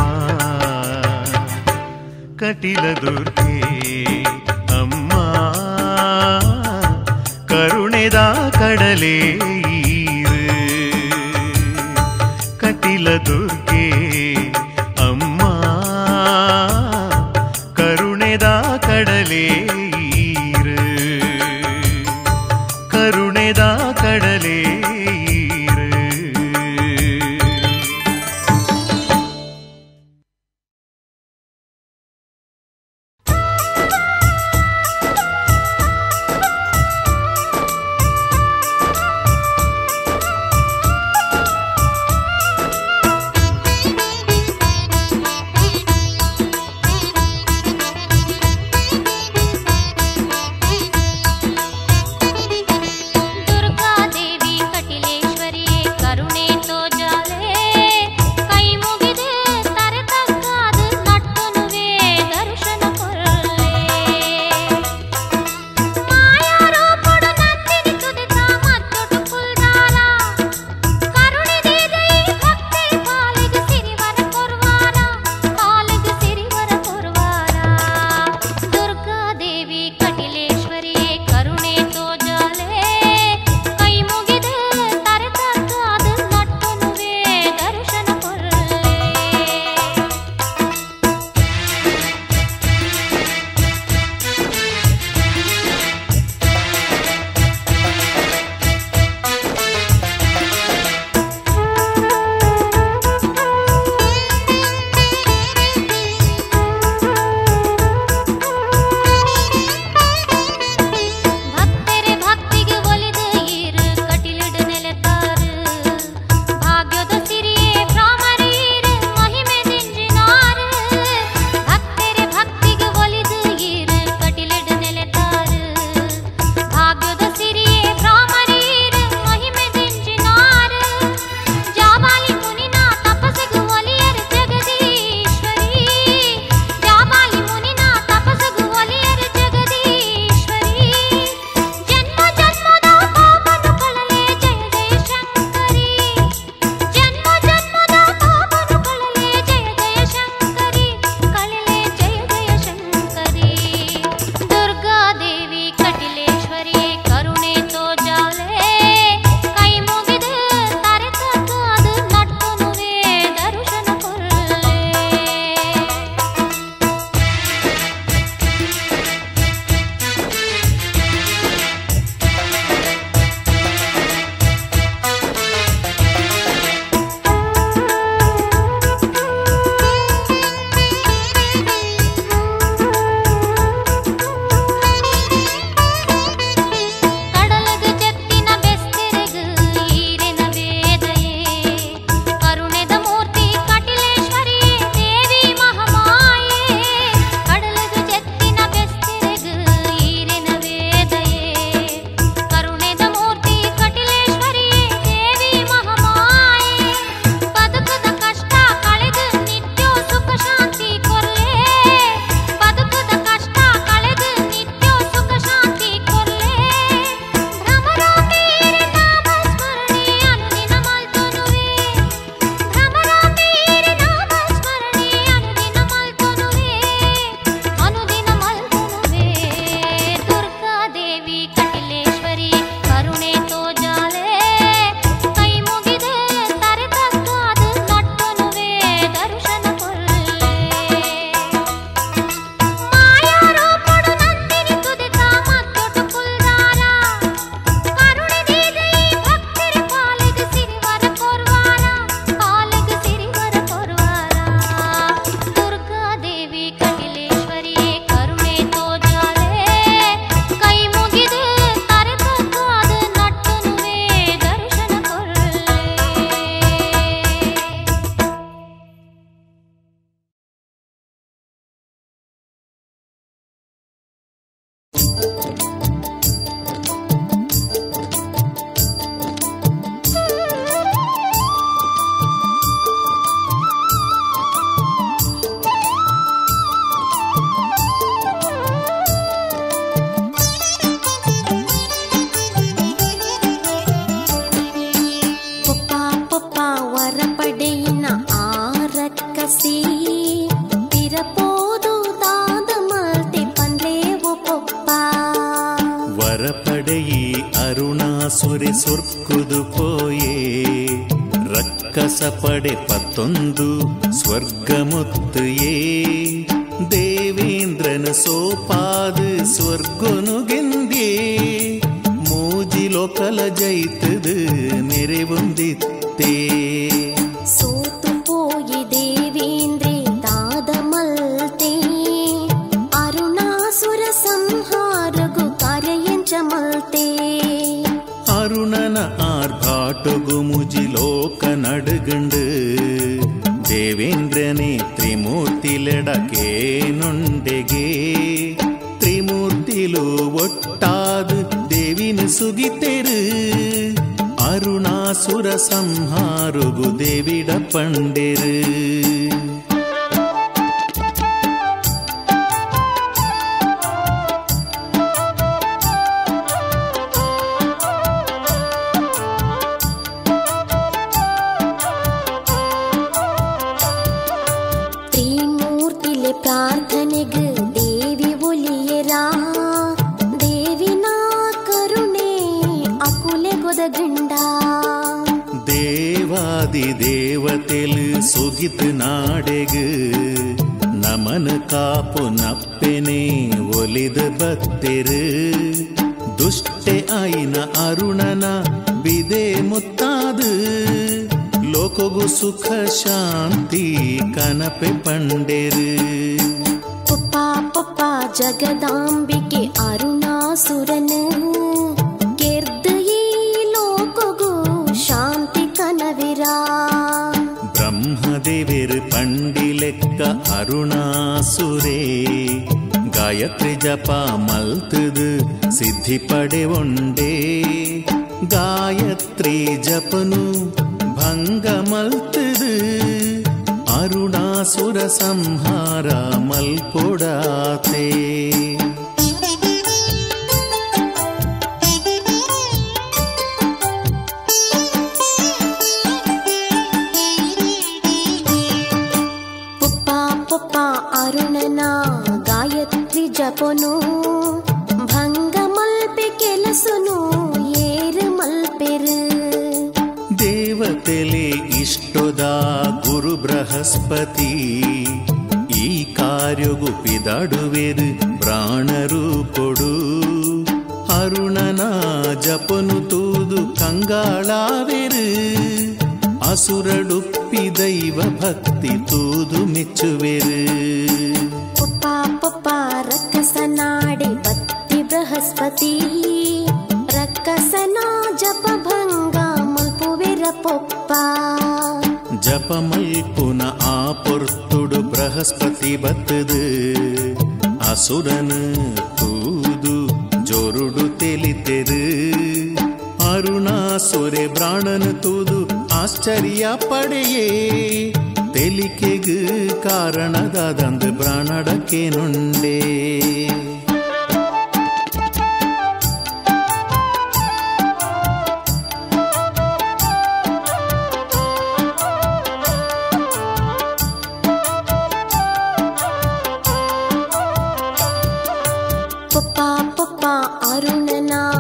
ಕಟಿಲ ದುರ್ಗೆ ಅಮ್ಮ ಕರುಣೆದ ಕಡಲೇರು ಕಟಿಲ ದುರ್ಗೆ ಅಮ್ಮ ಕರುಣೆದ ಕಡಲೇರು ಕರುಣೆದ ಕಡಲೇರು ಕಟಿಲೇಶ್ವರಿ ಕರುಣೆ ತೋಜಾಲೆ ಕೈ ಮುಗಿದೆ ತರೆತಕ್ಕಾದ ನಟ್ಟನುವೆ ದರ್ಶನ ಕೊಲ್ಲೆ ಮಾಯಾರೋ ಪಡು ನಂದಿನಿ ತುದಿತ ಮತ್ತೊಟ್ಟು ಕುಲ್ದಾರ ಕರುಣೆ ದೀದೆ ಭಕ್ತಿರ ಕಾಲಿಗೆ ಸಿರಿವರ ಕೊರ್ವಾರ ಕಾಲಿಗೆ ಸಿರಿವರ ಕೊರ್ವಾರ ದುರ್ಗಾ ದೇವಿ ಕಟಿಲೇಶ್ವರಿ ಕರುಣೆ ತೋಜಾಲೆ ಕೈ ಮುಗಿದೆ ತರೆತಕ್ಕಾದ ನಟ್ಟನುವೆ ದರ್ಶನ ಕೊಲ್ಲೆ ಪಪ್ಪ ಪಪ್ಪ ವರ ಪಡೆಯಿನ ಆರಕ್ಕಸಿ ತಿರಪೋದು ದಾದ ಮಲ್ತೆ ಪಂಡ್ಲೇವು ಪಪ್ಪ ವರಪಡೆಯಿ ಅರುಣಾಸುರಿ ಸುರ್ಕುದು ಪೋಯೇ ರಕ್ಕಸ ಪಡೆ ಪತ್ತೊಂದು ಸ್ವರ್ಗಮುತ್ತು ಏ ದೇವೇಂದ್ರನ ಸೋಪಾದು ಸ್ವರ್ಗೊನು ಗೆಂದೇ ಮೂಜಿಲೊಕಲ ಜೈತದು ಮೆರೆವೊಂದಿತ್ತೇ ಸೋತು ಪೋಯಿ ದೇವೇಂದ್ರೇ ದಾದ ಮಲ್ತೆ ಅರುಣಾಸುರ ಸಂಹಾರಗು ಕಾರ್ಯಂಚ ಮಲ್ತೆ ಅರುಣನ ಆರ್ಭಾಟಗು ಮುಜಿಲೋಕ ನಡುಗಂಡು ದೇವೇಂದ್ರನೇ ತ್ರಿಮೂರ್ತಿಲೆಡಕೆ ನೊಂಡೆಗೆ ತ್ರಿಮೂರ್ತಿಲು ಒಟ್ಟಾದು ದೇವಿನ ಸುಗಿತೆರು ಅರುಣಾಸುರ ಸಂಹಾರುಗು ದೇವಿಡ ಪಂಡೆರು ತ್ರಿಮೂರ್ತಿಲೆ ಪ್ರಾರ್ಥನೆಗೆ ದೇವಿ ಒಲಿಯರ ದೇವಿನ ಕರುಣೆ ಅಕುಲೆ ಗೊದಗಂಡ ದೇವಾದಿ ದೇವತೆಲು ಸುಗಿತು ನಾಡೆಗು ನಮನ ಕಾಪು ನಪ್ಪೆನೆ ಒಲಿದ ಬತ್ತೆರು ದುಷ್ಟೆ ಆಯಿನ ಅರುಣನ ಬಿದೆ ಮುತ್ತಾದು ಲೋಕಗು ಸುಖ ಶಾಂತಿ ಕನಪೆ ಪಂಡೆರು ಪಪ್ಪ ಪಪ್ಪ ಜಗದಾಂಬಿಕೆ ಅರುಣಾಸುರನ ಗೆರ್ದು ಈ ಲೋಕಗು ಶಾಂತಿ ಕನವಿರ ಬ್ರಹ್ಮದೇವರು ಪಂಡಿಲೆಕ್ಕ ಅರುಣಾಸುರೇ ಗಾಯತ್ರಿ ಜಪ ಮಲ್ತದು ಸಿದ್ಧಿ ಪಡೆ ಒಂಡೇ ಗಾಯತ್ರಿ ಜಪನು ಭಂಗ ಮಲ್ತದು ಅರುಣಾಸುರ ಸಂಹಾರ ಮಲ್ಪೊಡಾತೆ ಪಪ್ಪ ಪಪ್ಪ ಅರುಣನ ಗಾಯತ್ರಿ ಜಪನು ಭಂಗ ಮಲ್ಪೆ ಕೆಲಸನು ಏರು ಮಲ್ಪೆರು ದೇವತೆಲೆ ಇಷ್ಟೊದ ಗುರು ಬೃಹಸ್ಪತಿ ಈ ಕಾರ್ಯಗು ಪಿದಾಡುವೆರು ಪ್ರಾಣರು ಕೊಡು ಅರುಣನ ಜಪನು ತೂದು ಕಂಗಾಳಾವೆರು ಅಸುರಡುಪ್ಪಿ ದೈವ ಭಕ್ತಿ ತೂದು ಮೆಚ್ಚುವೆರು ಪಪ್ಪ ಪಪ್ಪ ರಕ್ಕಸನಾಡೆ ಬತ್ತಿ ಬೃಹಸ್ಪತಿ ರಕ್ಕಸನ ಜಪ ಭಂಗ ಮಲ್ಪುವೆರ ಪೊಪ್ಪ ಜಪ ಮಲ್ಪುನ ಆ ಪೊರ್ತುಡು ಬೃಹಸ್ಪತಿ ಬತ್ತದು ಅಸುರನು ತೂದು ಜೋರುಡು ತೆಲಿತೆರು ಅರುಣಾಸುರೆ ಬ್ರಾಣನು ತೂದು ಆಶ್ಚರ್ಯ ಪಡೆಯೇ ತೆಲಿಕೆಗು ಕಾರಣದಾದಂದು ಬ್ರಾಣಡಕ್ಕೆ ನುಂಡೆ ಪಪ್ಪ ಪಪ್ಪ ಅರುಣನ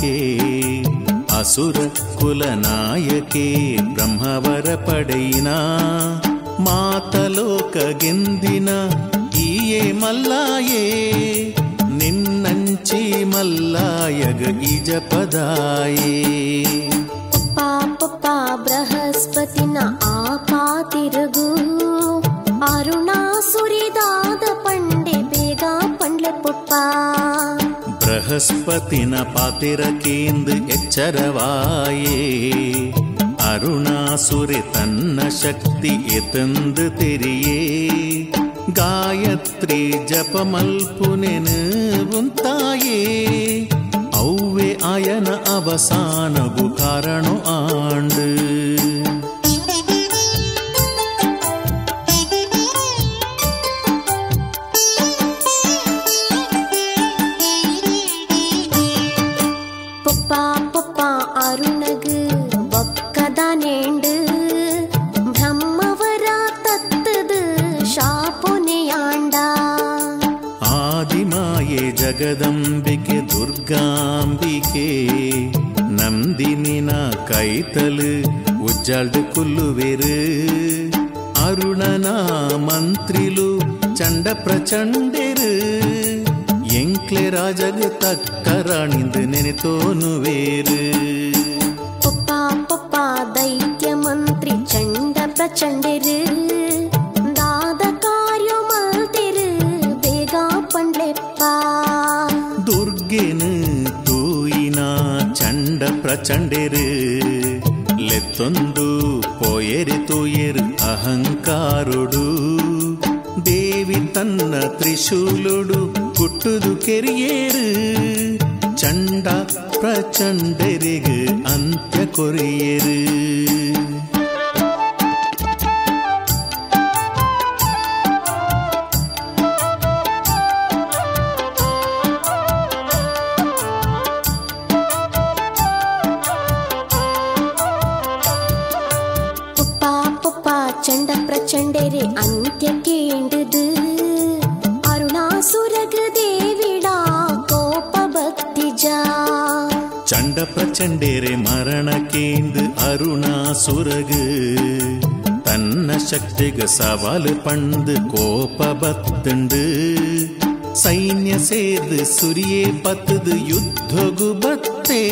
ಮಾಯಿಕೆ ಅಸುರ ಕುಲನಾಯಕೆ ಬ್ರಹ್ಮವರ ಪಡೆಯಿನ ಮಾತಲೋಕ ಗೆಂದಿನ ಈಯೇ ಮಲ್ಲಾಯೇ ನಿನ್ನಂಚಿ ಮಲ್ಲಾಯಗ ಈಜ ಪದಾಯೇ ಪಾಪ ಬೃಹಸ್ಪತಿನ ಆಪಾ ತಿರುಗು ಅರುಣಾಸುರಿದಾದ ಪಂಡೆ ಬೇಗ ಪಂಡ್ಲೆ ಪುಪ್ಪ ಬೃಹಸ್ಪತಿನ ಪಾತಿರಕೇಂದು ಎಚ್ಚರವಾಯೇ ಅರುಣಾಸುರೆ ತನ್ನ ಶಕ್ತಿ ಎತಂದು ತೆರಿಯೇ ಗಾಯತ್ರಿ ಜಪ ಮಲ್ಪುನೆನು ಉಂತಾಯೇ ಔವೆ ಆಯನ ಅವಸಾನಗು ಕಾರಣ ಆಂಡು ಪುಪ್ಪ ಪುಪ್ಪ ಅರುಣಗು ಬೊಕ್ಕದಾನೇಂಡು ಬ್ರಹ್ಮವರ ತತ್ತದು ಶಾಪುನೆಯಾಂಡ ಆದಿಮಾಯೆ ಜಗದಂಬಿಕೆ ದುರ್ಗಾಂಬಿಕೆ ನಂದಿನಿನ ಕೈತಲು ಉಜ್ಜಾಲ್ಡು ಕುಲ್ಲುವೆರು ಅರುಣನ ಮಂತ್ರಿಲು ಚಂಡ ಪ್ರಚಂಡೆರು ಎಂಕ್ಲೆ ರಾಜಗ ತಕ್ಕರಾಣಿಂದು ನೆನೆತೋನುವೇರು ಪುಪ್ಪ ಪುಪ್ಪ ದೈತ್ಯ ಮಂತ್ರಿ ಚಂಡ ಪ್ರಚಂಡೆರು ದಾದ ಕಾರ್ಯ ಮಲ್ತಿರು ಬೇಗ ಪಂಡ್ಲೆಪ್ಪ ದುರ್ಗೆನು ತೂಯಿನ ಚಂಡ ಪ್ರಚಂಡೆರು ಲೆತ್ತೊಂದು ಪೋಯೆರಿ ತೂಯೆರು ಅಹಂಕಾರುಡು ದೇವಿ ತನ್ನ ತ್ರಿಶೂಲುಡು ಕುಟ್ಟುದು ಕೆರಿಯೇರು ಚಂಡ ಪ್ರಚಂಡರಿಗೆ ಅಂತ್ಯ ಕೊರಿಯೇರು ಚಂಡ ಪ್ರಚಂಡರೆ ಅಂತ್ಯಕ್ಕೇಂಡುದು ಅರುಣಾಸುರಗ ದೇವಿಡಾ ಕೋಪ ಭಕ್ತಿಜ ಚಂಡ ಪ್ರಚಂಡರೆ ಮರಣಕ್ಕೇಂದು ಅರುಣಾಸುರಗ ತನ್ನ ಶಕ್ತಿಗ ಸವಾಲು ಪಂದು ಕೋಪ ಬತ್ತುಂಡು ಸೈನ್ಯ ಸೇರ್ದು ಸುರಿಯೇ ಪತ್ತದು ಯುದ್ಧಗು ಬತ್ತೇ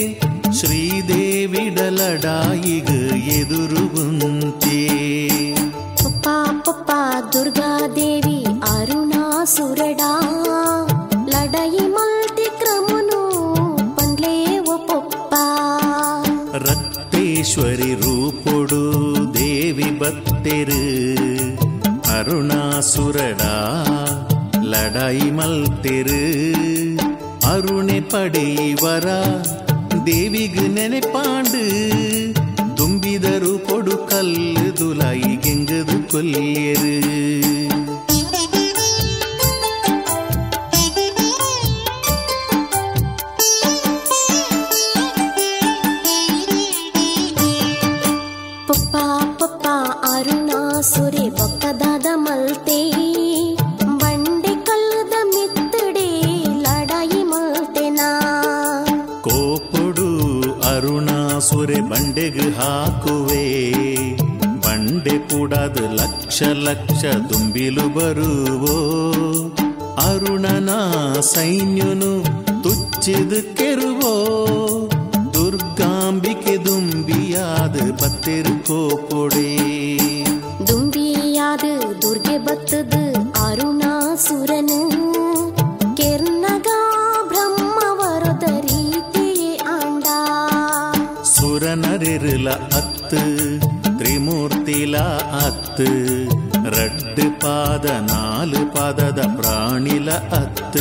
ಶ್ರೀದೇವಿಡಲಡಾಯಿಗ ಎದುರುಗುಂತೆ ಪುಪ್ಪ ಪುಪ್ಪ ದುರ್ಗಾದೇವಿ ಅರುಣಾಸುರಡಾ ಲಡಾಯಿ ಮಲ್ತಿ ಕ್ರಮನು ಪಂಡ್ಲೇವು ಪುಪ್ಪ ರಕ್ತೇಶ್ವರಿ ರೂಪೊಡು ದೇವಿ ಬತ್ತೆರು ಅರುಣಾಸುರಡಾ ಲಡಾಯಿ ಮಲ್ತೆರು ಅರುಣೆ ಪಡೆಯುವರ ದೇವಿಗು ನೆನೆಪಾಂಡು ತುಂಬಿದರು ಕೊಡು ಕಲ್ಲು ದುಲಾಯಿ ಗೆಂಗದು ಕೊಲ್ಲಿಯರು ಪುಪ್ಪ ಪುಪ್ಪ ಅರುಣಾಸುರೆ ಬೊಕ್ಕದಾದ ಮಲ್ತೆ ಬಂಡೆ ಕಲ್ಲದ ಮಿತ್ತಡೆ ಲಡಾಯಿ ಮಲ್ತೆನಾ ಕೋಪುಡು ಅರುಣಾಸುರೆ ಬಂಡೆಗೆ ಹಾಕುವೆ ಬಂಡೆ ಕೂಡದು ಲಕ್ಷ ಲಕ್ಷ ದುಂಬಿಲು ಬರುವೋ ಅರುಣನ ಸೈನ್ಯನು ತುಚ್ಚಿದು ಕೆರುವೋ ದುರ್ಗಾಂಬಿಕೆ ದುಂಬಿಯಾದ ಬತ್ತೆರು ಕೋಪೊಡೆ ದುಂಬಿಯಾದ ದುರ್ಗೆ ಬತ್ತದು ಅರುಣಾಸುರನು ಕೆರ್ನಗ ಬ್ರಹ್ಮವರದ ರೀತಿಯೇ ಆಂಡ ಸುರನರಿರುಲ ಅತ್ತು ತ್ರಿಮೂರ್ತಿಲ ಅತ್ತು ರಡ್ಡು ಪಾದ ನಾಲು ಪಾದದ ಪ್ರಾಣಿಲ ಅತ್ತು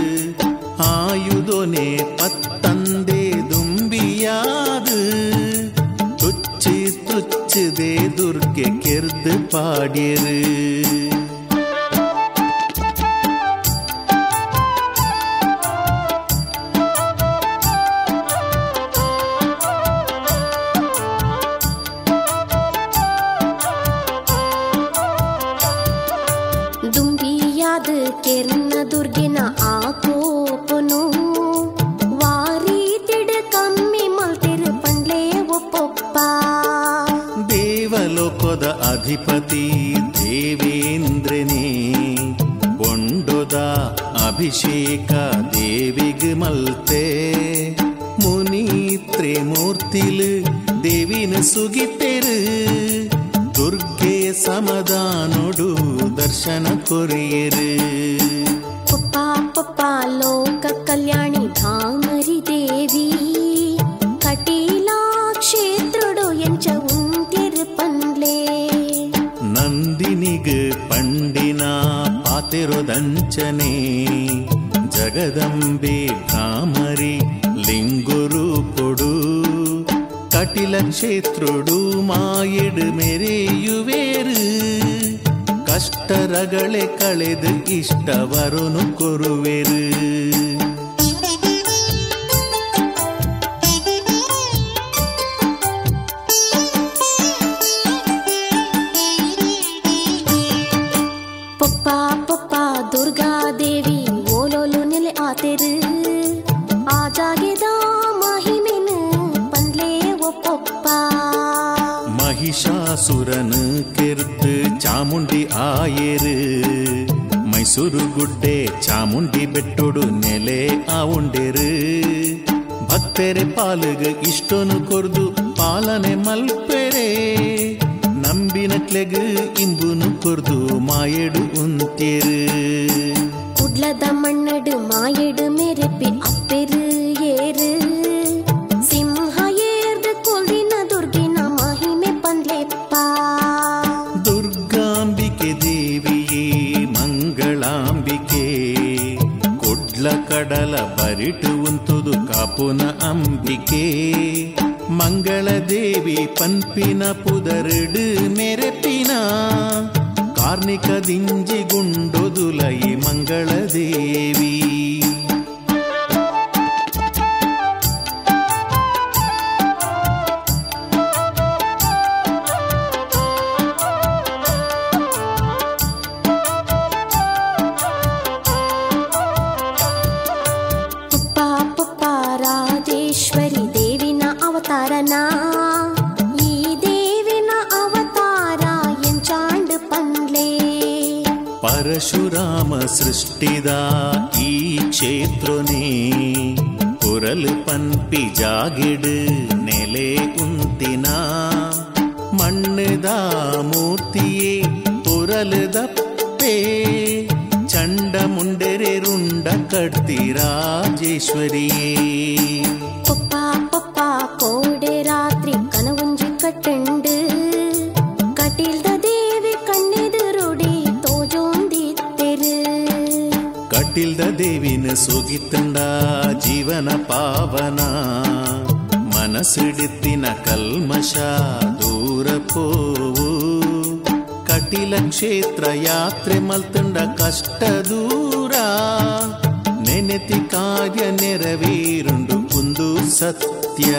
ಆಯುಧನೆ ಪತ್ತಂದೆ ದುಂಬಿಯಾದು ತುಚ್ಚಿ ತುಚ್ಚದೆ ದುರ್ಗೆ ಕೆರ್ದು ಪಾಡ್ಯರು ಕೆರ್ನ ದುರ್ಗಿನ ಆ ಕೋಪನು ವಾರೀತಿ ಅಧಿಪತಿ ದೇವೇಂದ್ರನೇ ಒಂಡೊದ ಅಭಿಷೇಕ ದೇವಿಗ್ ಮಲ್ತೆ ಮುನಿ ತ್ರಿಮೂರ್ತಿಲು ದೇವಿನ ಸುಗಿತೆರು ದುರ್ಗೆ ಸಮದಾನೊಡು ದರ್ಶನ ಕೊರಿಯರು ಪಪ್ಪ ಪಪ್ಪ ಲೋಕ ಕಲ್ಯಾಣಿ ಧಾಮರಿ ದೇವಿ ಕಟೀಲಾ ಕ್ಷೇತ್ರಡು ಎಂಚ ಉಂತಿರು ಪನ್ಲೆ ನಂದಿನಿಗ್ ಪಂಡಿನ ಪಾತಿರೋದಂಚನೆ ಜಗದಂಬೆ ಭ್ರಾಮರಿ ಲಿಂಗುರು ಕೊಡು ಕಟಿಲ ಕ್ಷೇತ್ರೊಡು ಮಾಯೆಡು ಮೆರೆಯುವೇರು ಕಷ್ಟರಗಳೇ ಕಳೆದು ಇಷ್ಟವರನು ಕೊರುವೆರು ಪಪ್ಪ ಪಪ್ಪ ದುರ್ಗಾದೇವಿ ಓಲೋಲು ನೆಲೆ ಆತೆರು ಆ ಜಾಗೆದ ಮಹಿಮೆನು ಪನ್ಲೆ ಒಪ್ಪೊಪ್ಪ ಮಹಿಷಾಸುರನು ಕೆರ್ದು ಚಾಮುಂಡಿ ಆಯೇರು ಮೈಸೂರು ಗುಡ್ಡೆ ಚಾಮುಂಡಿ ಬೆಟ್ಟೊಡು ನೆಲೆ ಆವುಂಡೆರು ಭಕ್ತರೆ ಪಾಲುಗ ಇಷ್ಟೊನು ಕೊರ್ದು ಪಾಲನೆ ಮಲ್ಪೆರೆ ನಂಬಿನಕ್ಲೆಗ್ ಇಂಬುನು ಕೊರ್ದು ಮಾಯೆಡು ಉಂತೆರು ಉಡ್ಲದ ಮಣ್ಣಡು ಮಾಯೆಡು ಮೆರೆಪಿ ಅಪ್ಪೆರು ಏರು ಸಿಂಹ ಏರ್ದು ಕೊಲ್ದಿನ ದುರ್ಗಿನ ಮಹಿಮೆ ಪನ್ಲೆಪ್ಪ ದುರ್ಗಾಂಬಿಕೆ ದೇವಿಯೇ ಮಂಗಳಾಂಬಿಕೆ ಕೊಡ್ಲ ಕಡಲ ಬರಿಟು ಉಂತುದು ಕಾಪುನ ಅಂಬಿಕೆ ಮಂಗಳ ದೇವಿ ಪನ್ಪಿನ ಪುದರಡು ಮೆರೆಪಿನ ಕಾರ್ಣಿಕ ದಿಂಜಿಗುಂಡೊದುಲೈ ಮಂಗಳ ದೇವಿ ಪಪ್ಪ ಪಪ್ಪ ರಾಜೇಶ್ವರಿ ದೇವಿನ ಅವತಾರನ ಈ ದೇವಿನ ಅವತಾರ ಎಂಚಾಂಡು ಪನ್ಲೆ ಪರಶುರಾಮ ಸೃಷ್ಟಿದ ಈ ಕ್ಷೇತ್ರನೇ ಕುರಲು ಪನ್ಪಿ ಜಾಗಿಡು ನೆಲೆ ಉಂತಿನ ಮಣ್ಣದ ಮೂರ್ತಿಯೇ ಪುರಲದಪ್ಪೆ ಚಂಡ ಮುಂಡೆರೆ ರುಂಡ ಕಡ್ತಿ ರಾಜೇಶ್ವರಿಯೇ ಪಪ್ಪ ಪಪ್ಪ ಕೋಡೆ ರಾತ್ರಿ ಕನವುಂಜಿ ಕಟ್ಟಂಡು ಕಟೀಲ್ದ ದೇವಿ ಕಣ್ಣೆದುರುಡಿ ತೋಜೋಂದಿತ್ತೆರು ಕಟಿಲ್ದ ದೇವಿನ ಸುಗಿತಂಡ ಜೀವನ ಪಾವನ ಮನಸ್ಸಿಡಿತ್ತಿನ ಕಲ್ಮಶ ದೂರ ಪೋವು ಕಟಿಲ ಕ್ಷೇತ್ರ ಯಾತ್ರೆ ಮಲ್ತಂಡ ಕಷ್ಟ ದೂರ ನೆನೆತಿ ಕಾರ್ಯ ನೆರವೇರುಂಡು ಒಂದು ಸತ್ಯ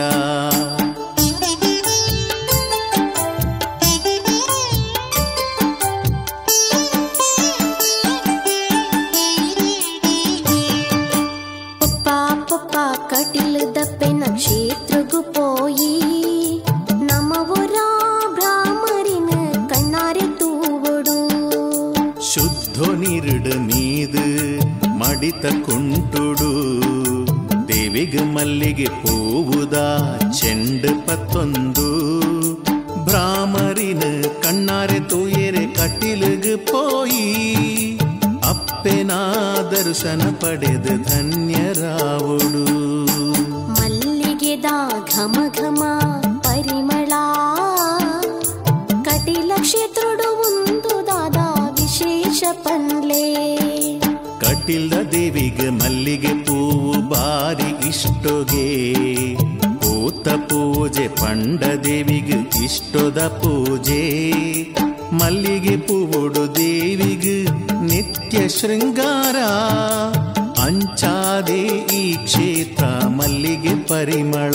ಪಪ್ಪ ಪಪ್ಪ ಕಟೀಲ್ದ ಪೆನ ಕ್ಷೇತ್ರಗು ಪೋಯಿ ನಮವರ ಬ್ರಾಹ್ಮರಿನ ಕಣ್ಣಾರೆ ತೂವಡು ಶುದ್ಧೋ ನೀರುಡು ಮೀದು ಮಡಿತ ಕುಂಟುಡು ದೇವಿಗ ಮಲ್ಲಿಗೆ ಪೂವುದ ಚೆಂಡು ಪತ್ತೊಂದು ಭ್ರಾಮರಿನ ಕಣ್ಣಾರೆ ತೂಯೆರೆ ಕಟಿಲುಗು ಪೋಯಿ ಅಪ್ಪೆನ ದರ್ಶನ ಪಡೆದು ಧನ್ಯರಾವುಡು ಮಲ್ಲಿಗೆದ ಘಮ ಘಮ ಪರಿಮಳ ಕಟೀಲ ಕ್ಷೇತ್ರಡು ಒಂದು ದಾದ ವಿಶೇಷ ಪನ್ಲೆ ಕಟಿಲ್ದ ದೇವಿಗೆ ಮಲ್ಲಿಗೆ ಪೂವು ಬಾರಿ ಇಷ್ಟೊಗೆ ಪೂತ ಪೂಜೆ ಪಂಡ ದೇವಿಗೆ ಇಷ್ಟೊದ ಪೂಜೆ ಮಲ್ಲಿಗೆ ಪೂವುಡು ದೇವಿಗೆ ನಿತ್ಯ ಶೃಂಗಾರ ಅಂಚಾದೆ ಈ ಕ್ಷೇತ್ರ ಮಲ್ಲಿಗೆ ಪರಿಮಳ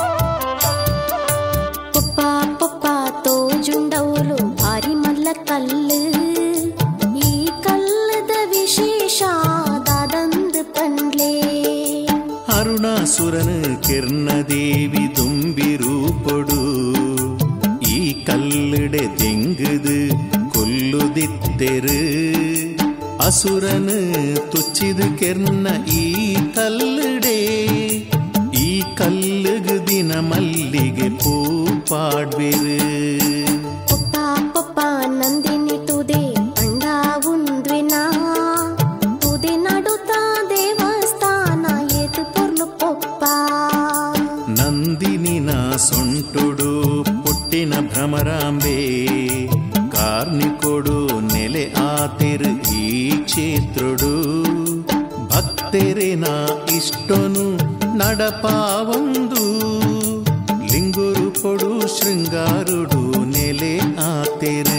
ಪಪ್ಪ ಪಪ್ಪ ತೋಜುಂಡೌಲು ಭಾರಿ ಮಲ್ಲ ಕಲ್ಲ ದುಂಡೆ ದಿಂಗದು ಕೊಲ್ಲುದಿತ್ತೆರು ಅಸುರನು ತುಚ್ಚಿದು ಕೆರ್ನ ಈ ಕಲ್ಲುಡೆ ಈ ಕಲ್ಲುಗು ದಿನ ಮಲ್ಲಿಗೆ ಪೂ ಪಾಡ್ಬೇರು ಪಪ್ಪ ಪಪ್ಪ ನಂದಿನಿ ತುದೆ ಅಂಡ ಉಂದ್ವಿನಾ ತುದೆ ನಡುತ್ತಾ ದೇವಸ್ಥಾನ ಏತು ಪೊರ್ಲು ಪೊಪ್ಪ ನಂದಿನಿನ ಸೊಂಟುಡು ಪುಟ್ಟಿನ ಭ್ರಮರಾಂಬೆ ಕಾರ್ನಿಕೊಡು ನೆಲೆ ಆತಿರು ಈ ಕ್ಷೇತ್ರುಡು ಭಕ್ತೆರೆನ ಇಷ್ಟೊನು ನಡಪಾವಂದು ಲಿಂಗುರು ಕೊಡು ಶೃಂಗಾರುಡು ನೆಲೆ ಆತೆರು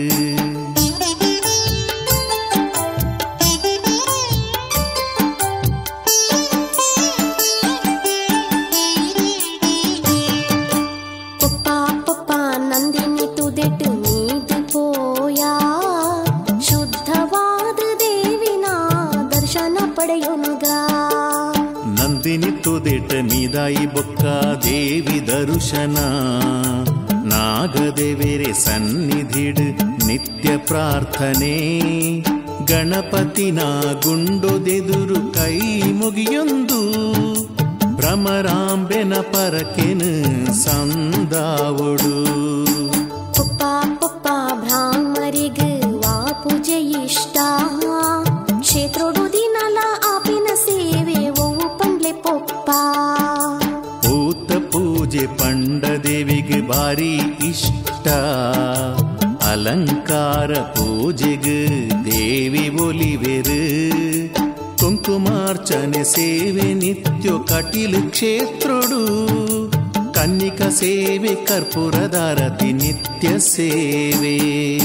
ಪಪ್ಪ ಪಪ್ಪ ನಂದಿನಿ ತುದೆಟ್ಟು ನೀದು ಪೋಯಾ ಶುದ್ಧವಾದ ದೇವಿನ ದರ್ಶನ ಪಡೆಯೋನುಗ ನಂದಿನಿ ತುದಿಟ ಮೀದಾಯಿ ಬೊಕ್ಕ ದೇವಿ ದರುಶನ ನಾಗದೇವೇರೆ ಸನ್ನಿಧಿಡ್ ನಿತ್ಯ ಪ್ರಾರ್ಥನೆ ಗಣಪತಿನ ಗುಂಡೊದೆದುರು ಕೈ ಮುಗಿಯೊಂದು ಭ್ರಮರಾಂಬೆನ ಪರಕೆನು ಸಂದಾವೊಡು ಪಪ್ಪ ಪಪ್ಪ ಬ್ರಾಹ್ಮರಿಗೆ ವಾ ಪೂಜೆ ಇಷ್ಟ ಕ್ಷೇತ್ರೊಡು ದಿನಲ ಆಪಿನ ಸೇವೆ ಓವು ಪಂಡ್ಲೆ ಪೊಪ್ಪ ಭೂತ ಪೂಜೆ ಪಂಡ ದೇವಿಗೆ ಭಾರಿ ಇಷ್ಟ ಅಲಂಕಾರ ಪೂಜೆಗೆ ದೇವಿ ಒಲಿವೆರು ಕುಂಕುಮಾರ್ಚನೆ ಸೇವೆ ನಿತ್ಯ ಕಟೀಲು ಕ್ಷೇತ್ರೊಡು ಕನ್ನಿಕ ಸೇವೆ ಕರ್ಪೂರದಾರತಿ ನಿತ್ಯ ಸೇವೆ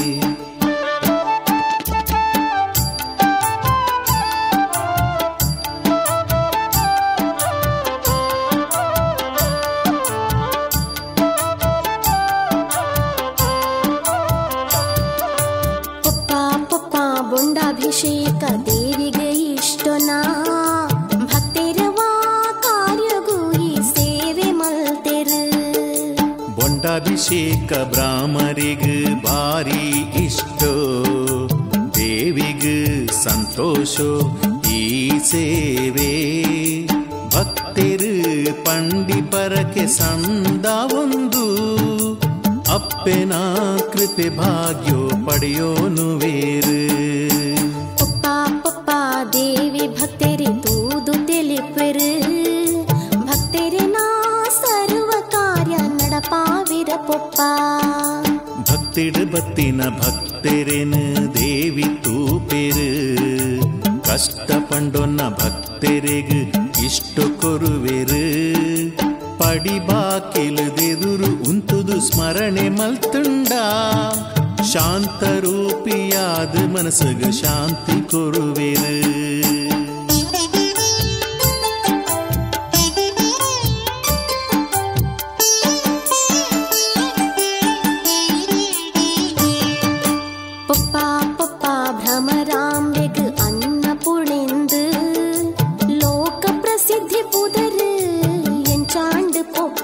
ಪಪ್ಪ ಪಪ್ಪ ಬೊಂಡಾಭಿಷೇಕ ದೇವಿಗೆ ಇಷ್ಟನಾ ಭಕ್ತೆರವಾ ಕಾರ್ಯಗೂ ಈ ಸೇವೆ ಮಲ್ತೆರು ಬೊಂಡಾಭಿಷೇಕ ಬ್ರಾಹ್ಮರಿಗ್ ಭಾರಿ ಇಷ್ಟೋ ದೇವಿಗ್ ಸಂತೋಷೋ ಈ ಸೇವೆ ಭಕ್ತೆರು ಪಂಡಿ ಪರಕೆ ಸಂದಾವೊಂದು ಅಪ್ಪೆನ ಕೃಪೆ ಭಾಗ್ಯೋ ಪಡೆಯೋನುವೇರು ಪಪ್ಪ ಪಪ್ಪ ದೇವಿ ಭಕ್ತೆರಿ ತೂದು ತಿಳಿಪೆರು ಭಕ್ತೆರಿನ ಸರ್ವ ಕಾರ್ಯ ನಡಪಾವಿರ ಪೊಪ್ಪ ಭಕ್ತಿಡ್ ಬತ್ತಿನ ಭಕ್ತೆರೆನು ದೇವಿ ತೂಪೆರು ಕಷ್ಟ ಪಂಡೊನ್ನ ಭಕ್ತೆರೆಗ್ ಇಷ್ಟು ಕೊರುವೆರು ಪಡಿ ಬಾಕಿಲದೆದುರು ಉಂತುದು ಸ್ಮರಣೆ ಮಲ್ತುಂಡ ಶಾಂತರೂಪಿಯಾದ ಮನಸ್ಸಿಗೆ ಶಾಂತಿ ಕೊರುವೆರು ಪಪ್ಪ ಪಪ್ಪ ಭ್ರಮರಾಂಬೆಗ್ ಅನ್ನಪೂರ್ಣೆಂದು ಲೋಕ ಪ್ರಸಿದ್ಧಿ ಪುದರು ಎಂಚಾಂಡು ಪೊಪ್ಪ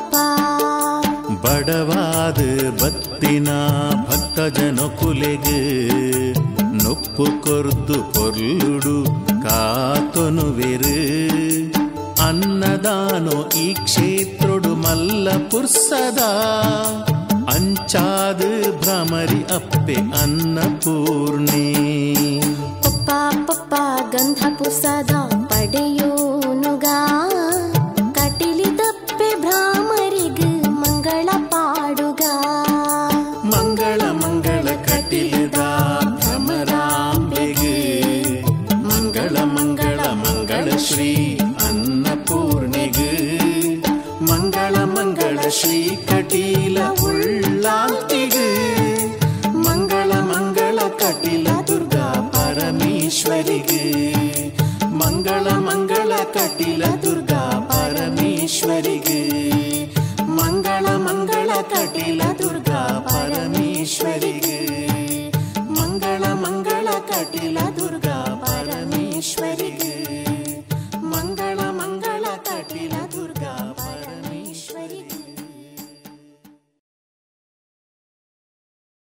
ಬಡವಾದ ಬತ್ತಿನ ಭಕ್ತ ಜನಕುಲೆಗೆ ನೊಪ್ಪು ಕೊರ್ದು ಪೊರ್ಲುಡು ಕಾತೊನುವೆರು ಅನ್ನದಾನೋ ಈ ಕ್ಷೇತ್ರೊಡು ಮಲ್ಲ ಪುರ್ಸದ ಅಂಚಾದ ಭ್ರಮರಿ ಅಪ್ಪೆ ಅನ್ನಪೂರ್ಣೆ ಪಪ್ಪ ಪಪ್ಪ ಗಂಧ ಪುಸದ ಪಡೆಯೋನುಗ ಕಟಿಲಿ ತಪ್ಪೆ ಭ್ರಾಮರಿಗ್ ಮಂಗಳ ಪಾಡುಗ ಮಂಗಳ ಮಂಗಳ ಕಟಿಲದ ಭ್ರಮರಾಂಬೆಗೆ ಮಂಗಳ ಮಂಗಳ ಮಂಗಳ ಶ್ರೀ ಅನ್ನಪೂರ್ಣೆಗೆ ಮಂಗಳ ಮಂಗಳ ಶ್ರೀ ಕಟೀಲ ಉಳ್ಳಾಲ್ತಿಗೆ ಮಂಗಳ ಮಂಗಳ ಕಟೀಲ ದುರ್ಗಾ ಪರಮೇಶ್ವರಿಗೆ ಮಂಗಳ ಮಂಗಳ ಕಟೀಲ ದುರ್ಗಾ ಪರಮೇಶ್ವರಿಗೆ ಮಂಗಳ ಮಂಗಳ ಕಟೀಲ ದುರ್ಗಾ ಪರಮೇಶ್ವರಿಗೆ ಮಂಗಳ ಮಂಗಳ ಕಟೀಲ ದುರ್ಗಾ ಪರಮೇಶ್ವರಿಗೆ ಮಂಗಳ ಮಂಗಳ ಕಟೀಲ ದುರ್ಗಾ ಪರಮೇಶ್ವರಿಗೆ.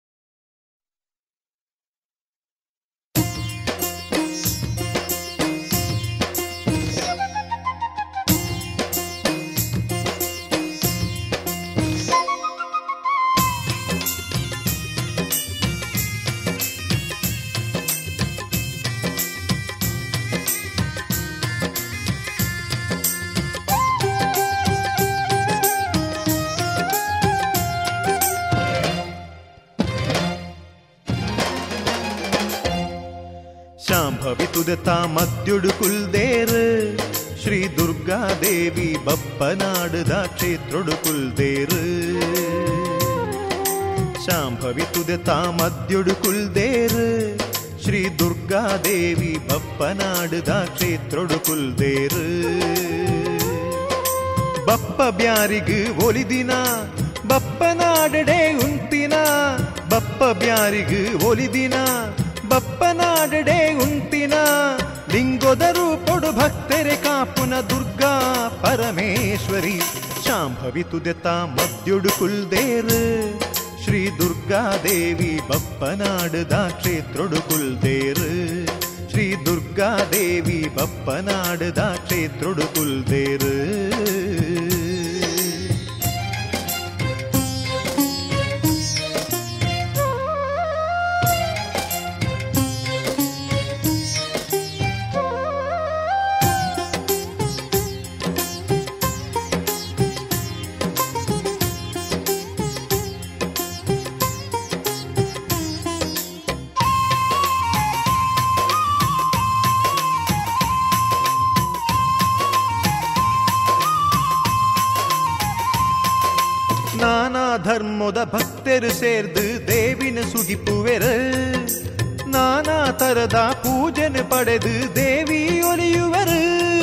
ಶಾಂಭವಿತುದೆತ ಮದ್ಯುಡು ಕುಲ್ದೇರು ಶ್ರೀ ದುರ್ಗಾದೇವಿ ಬಪ್ಪನಾಡುದ ಕ್ಷೇತ್ರೊಡು ಕುಲ್ದೇರು ಶಾಂಭವಿತುದೆತ ಮದ್ಯುಡು ಕುಲ್ದೇರು ಶ್ರೀ ದುರ್ಗಾದೇವಿ ಬಪ್ಪನಾಡುದ ಕ್ಷೇತ್ರೊಡು ಕುಲ್ದೇರು ಬಪ್ಪ ಬ್ಯಾರಿಗು ಒಲಿದಿನ ಬಪ್ಪನಾಡಡೆ ಉಂತಿನ ಬಪ್ಪ ಬ್ಯಾರಿಗು ಒಲಿದಿನ ಬಪ್ಪನಾಡಡೆ ಉಂತಿನ ಲಿಂಗೊದ ರೂಪೊಡು ಭಕ್ತರೆ ಕಾಪುನ ದುರ್ಗಾ ಪರಮೇಶ್ವರಿ ಶಾಂಭವಿತುದೆತ ಮದ್ಯುಡು ಕುಲ್ದೇರು ಶ್ರೀ ದುರ್ಗಾದೇವಿ ಬಪ್ಪನಾಡುದ ಕ್ಷೇತ್ರೊಡು ಕುಲ್ದೇರು ಶ್ರೀ ದುರ್ಗಾದೇವಿ ಬಪ್ಪನಾಡುದ ಕ್ಷೇತ್ರೊಡು ಕುಲ್ದೇರು ನಾನಾ ಧರ್ಮದ ಭಕ್ತರು ಸೇರ್ದು ದೇವಿನ ಸುಗಿಪುವೆರು ನಾನಾ ತರದ ಪೂಜನೆ ಪಡೆದು ದೇವಿ ಒಲಿಯುವರು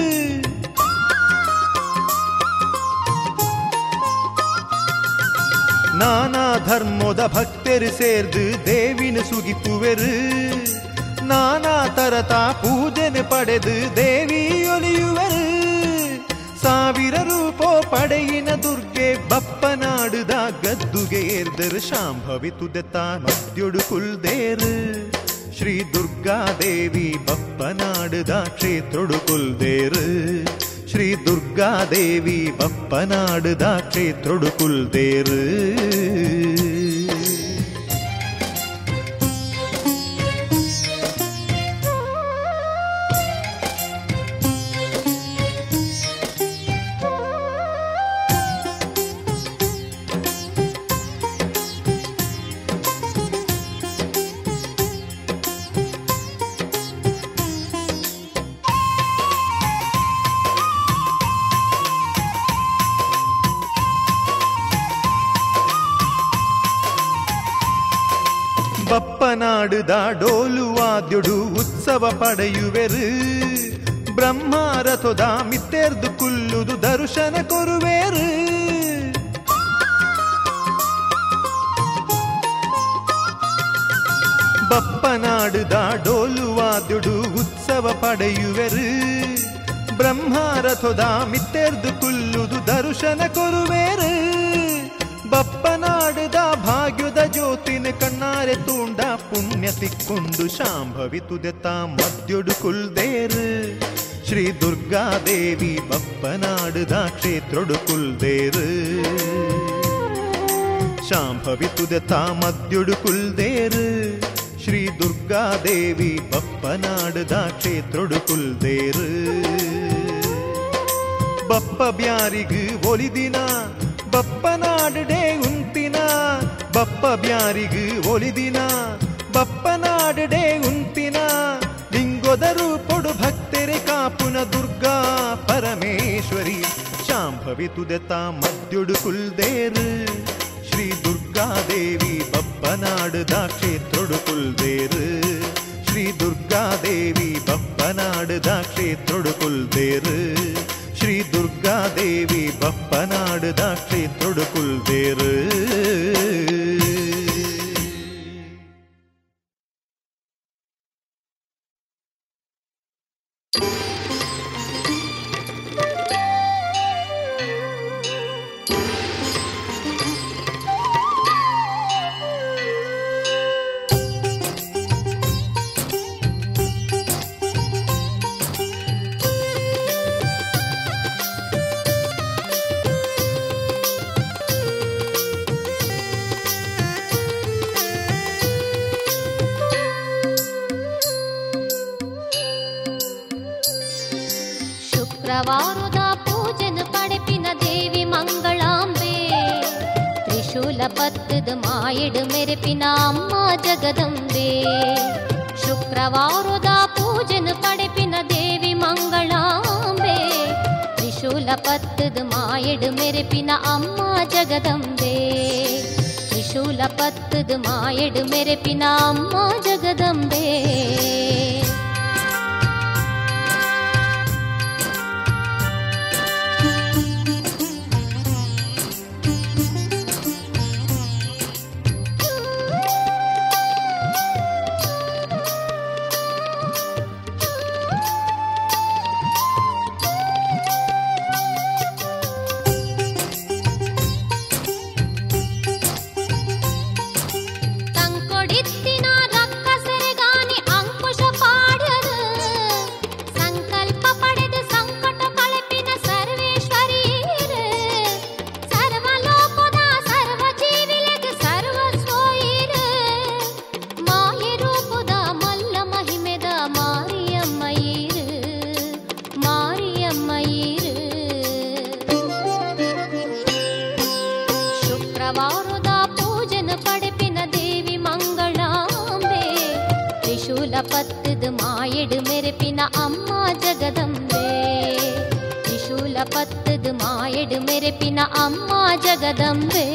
ನಾನಾ ಧರ್ಮದ ಭಕ್ತರು ಸೇರ್ದು ದೇವಿನ ಸುಗಿಪುವೆರು ನಾನಾ ತರದ ಪೂಜನೆ ಪಡೆದು ದೇವಿ ಒಲಿಯುವರು ಸಾವಿರ ರೂಪೋ ಪಡೆಯಿನ ದುರ್ಗೆ ಬಪ್ಪನಾಡುದ ಗದ್ದುಗೆ ಏರ್ದರು ಶಾಂಭವಿತುದೆತ ಮದ್ಯುಡು ಕುಲ್ದೇರು ಶ್ರೀ ದುರ್ಗಾದೇವಿ ಬಪ್ಪನಾಡುದ ಕ್ಷೇತ್ರೊಡು ಕುಲ್ದೇರು ಶ್ರೀ ದುರ್ಗಾದೇವಿ ಬಪ್ಪನಾಡುದ ಕ್ಷೇತ್ರೊಡು ಕುಲ್ದೇರು ಬಪ್ಪನಾಡುದ ಡೋಲು ವಾದ್ಯೊಡು ಉತ್ಸವ ಪಡೆಯುವೆರು ಬ್ರಹ್ಮರಥದ ಮಿತ್ತೆರ್ದು ಕುಲ್ಲುದು ದರ್ಶನ ಕೊರುವೇರು ಬಪ್ಪನಾಡುದ ಡೋಲು ವಾದ್ಯೊಡು ಉತ್ಸವ ಪಡೆಯುವೆರು ಬ್ರಹ್ಮರಥದ ಮಿತ್ತೆರ್ದು ಕುಲ್ಲುದು ದರ್ಶನ ಕೊರುವೇರು ಬಪ್ಪನಾಡುದ ಭಾಗ್ಯದ ಜ್ಯೋತಿನ ಕಣ್ಣಾರೆ ತೂಂಡ ಪುಣ್ಯ ತಿಕ್ಕೊಂಡು ಶಾಂಭವಿತುದೆತ ಮದ್ಯುಡು ಕುಲ್ದೇರು ಶ್ರೀ ದುರ್ಗಾದೇವಿ ಬಪ್ಪನಾಡುದ ಕ್ಷೇತ್ರೊಡು ಕುಲ್ದೇರು ಶಾಂಭವಿತುದೆತ ಮದ್ಯುಡು ಕುಲ್ದೇರು ಶ್ರೀ ದುರ್ಗಾದೇವಿ ಬಪ್ಪನಾಡುದ ಕ್ಷೇತ್ರೊಡು ಕುಲ್ದೇರು ಬಪ್ಪ ಬ್ಯಾರಿಗು ಒಲಿದಿನ ಬಪ್ಪನಾಡುಡೆ ಉಂತಿನ ಬಪ್ಪ ಬ್ಯಾರಿಗು ಒಲಿದಿನ ಬಪ್ಪನಾಡುಡೆ ಉಂತಿನ ಲಿಂಗೊದ ರೂಪೊಡು ಭಕ್ತರೆ ಕಾಪುನ ದುರ್ಗಾ ಪರಮೇಶ್ವರಿ ಶಾಂಭವಿತುದೆತ ಮದ್ಯುಡು ಕುಲ್ದೇರು ಶ್ರೀ ದುರ್ಗಾದೇವಿ ಬಪ್ಪನಾಡುದ ಕ್ಷೇತ್ರೊಡು ಕುಲ್ದೇರು ಶ್ರೀ ದುರ್ಗಾದೇವಿ ಬಪ್ಪನಾಡುದ ಕ್ಷೇತ್ರೊಡು ಕುಲ್ದೇರು ಶ್ರೀ ದುರ್ಗಾದೇವಿ ಬಪ್ಪನಾಡುದ ಕ್ಷೇತ್ರೊಡು ಕುಲ್ದೇರು ಶುಕ್ರವಾರದ ಪೂಜನ ಪಡೆಪಿನ ದೇವಿ ಮಂಗಳಾಂಬೆ ತ್ರಿಶೂಲ ಪತ್ತದ ಮಾಯಿಡು ಮೆರೆಪಿನ ಅಮ್ಮ ಜಗದಂಬೆ ಶುಕ್ರವಾರದ ಪೂ ಪೂಜನ ಪಡೆಪಿನ ದೇವಿ ಮಂಗಳಾಂಬೆ ತ್ರಿಶೂಲ ಪತ್ತದ ಮಾಯಡು ಮೆರೆಪಿನ ಅಮ್ಮ ಜಗದಂಬೆ ತ್ರಿಶೂಲ ಪತ್ತದ ಮಾಯಡು ಮೆರೆಪಿನ ಅಮ್ಮ ಜಗದಂಬೆ ಪತ್ತದ ಮಾಯಡು ಮೆರೆಪಿನ ಅಮ್ಮ ಜಗದಂಬೆ ತ್ರಿಶೂಲ ಪತ್ತದ ಮಾಯಡು ಮೆರೆಪಿನ ಅಮ್ಮ ಜಗದಂಬೆ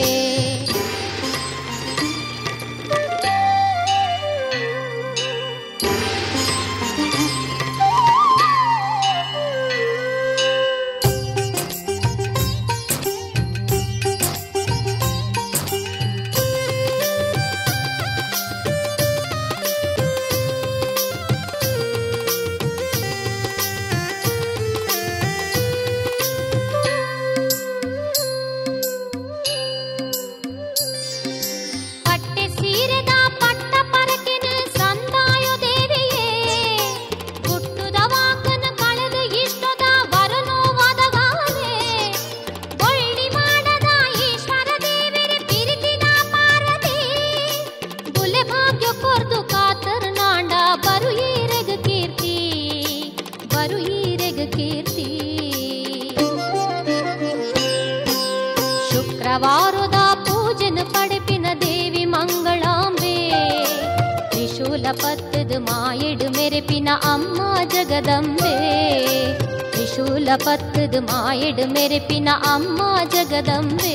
ಶುಕ್ರವಾರದ ಪೂಜನ ಪಡೆಪಿನ ದೇವಿ ಮಂಗಳಾಂಬೆ ತ್ರಿಶೂಲ ಪತ್ತದ ಮಾಯಡು ಮೆರೆಪಿನ ಅಮ್ಮ ಜಗದಂಬೆ ತ್ರಿಶೂಲ ಪತ್ತದ ಮಾಯಡು ಮೆರೆಪಿನ ಅಮ್ಮ ಜಗದಂಬೆ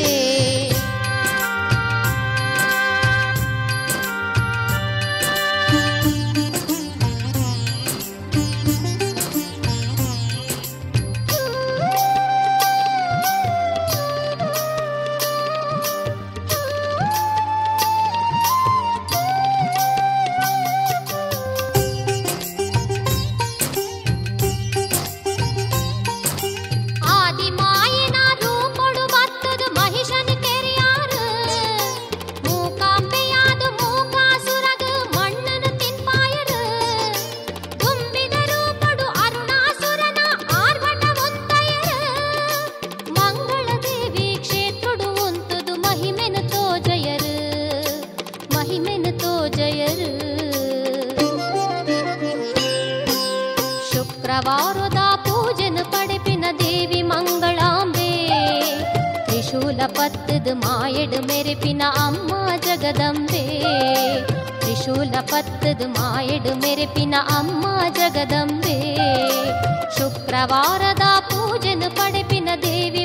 ಶುಕ್ರವಾರದ ಪೂಜನ ಪಡೆಪಿನ ದೇವಿ ಮಂಗಳಾಂಬೆ ತ್ರಿಶೂಲ ಪತ್ತದ ಮಾಯಡು ಮೆರೆಪಿನ ಅಮ್ಮ ಜಗದಂಬೆ ತ್ರಿಶೂಲ ಪತ್ತದ ಮಾಯಡು ಮೆರೆಪಿನ ಅಮ್ಮ ಜಗದಂಬೆ ಶುಕ್ರವಾರದ ಪೂಜನ ಪಡೆಪಿನ ದೇವಿ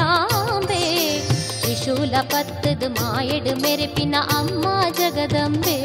ಮಂಗಳಾಂಬೆ ತ್ರಿಶೂಲ ಪತ್ತದ ಮಾಯಡು ಮೆರೆಪಿನ ಅಮ್ಮ ಜಗದಂಬೆ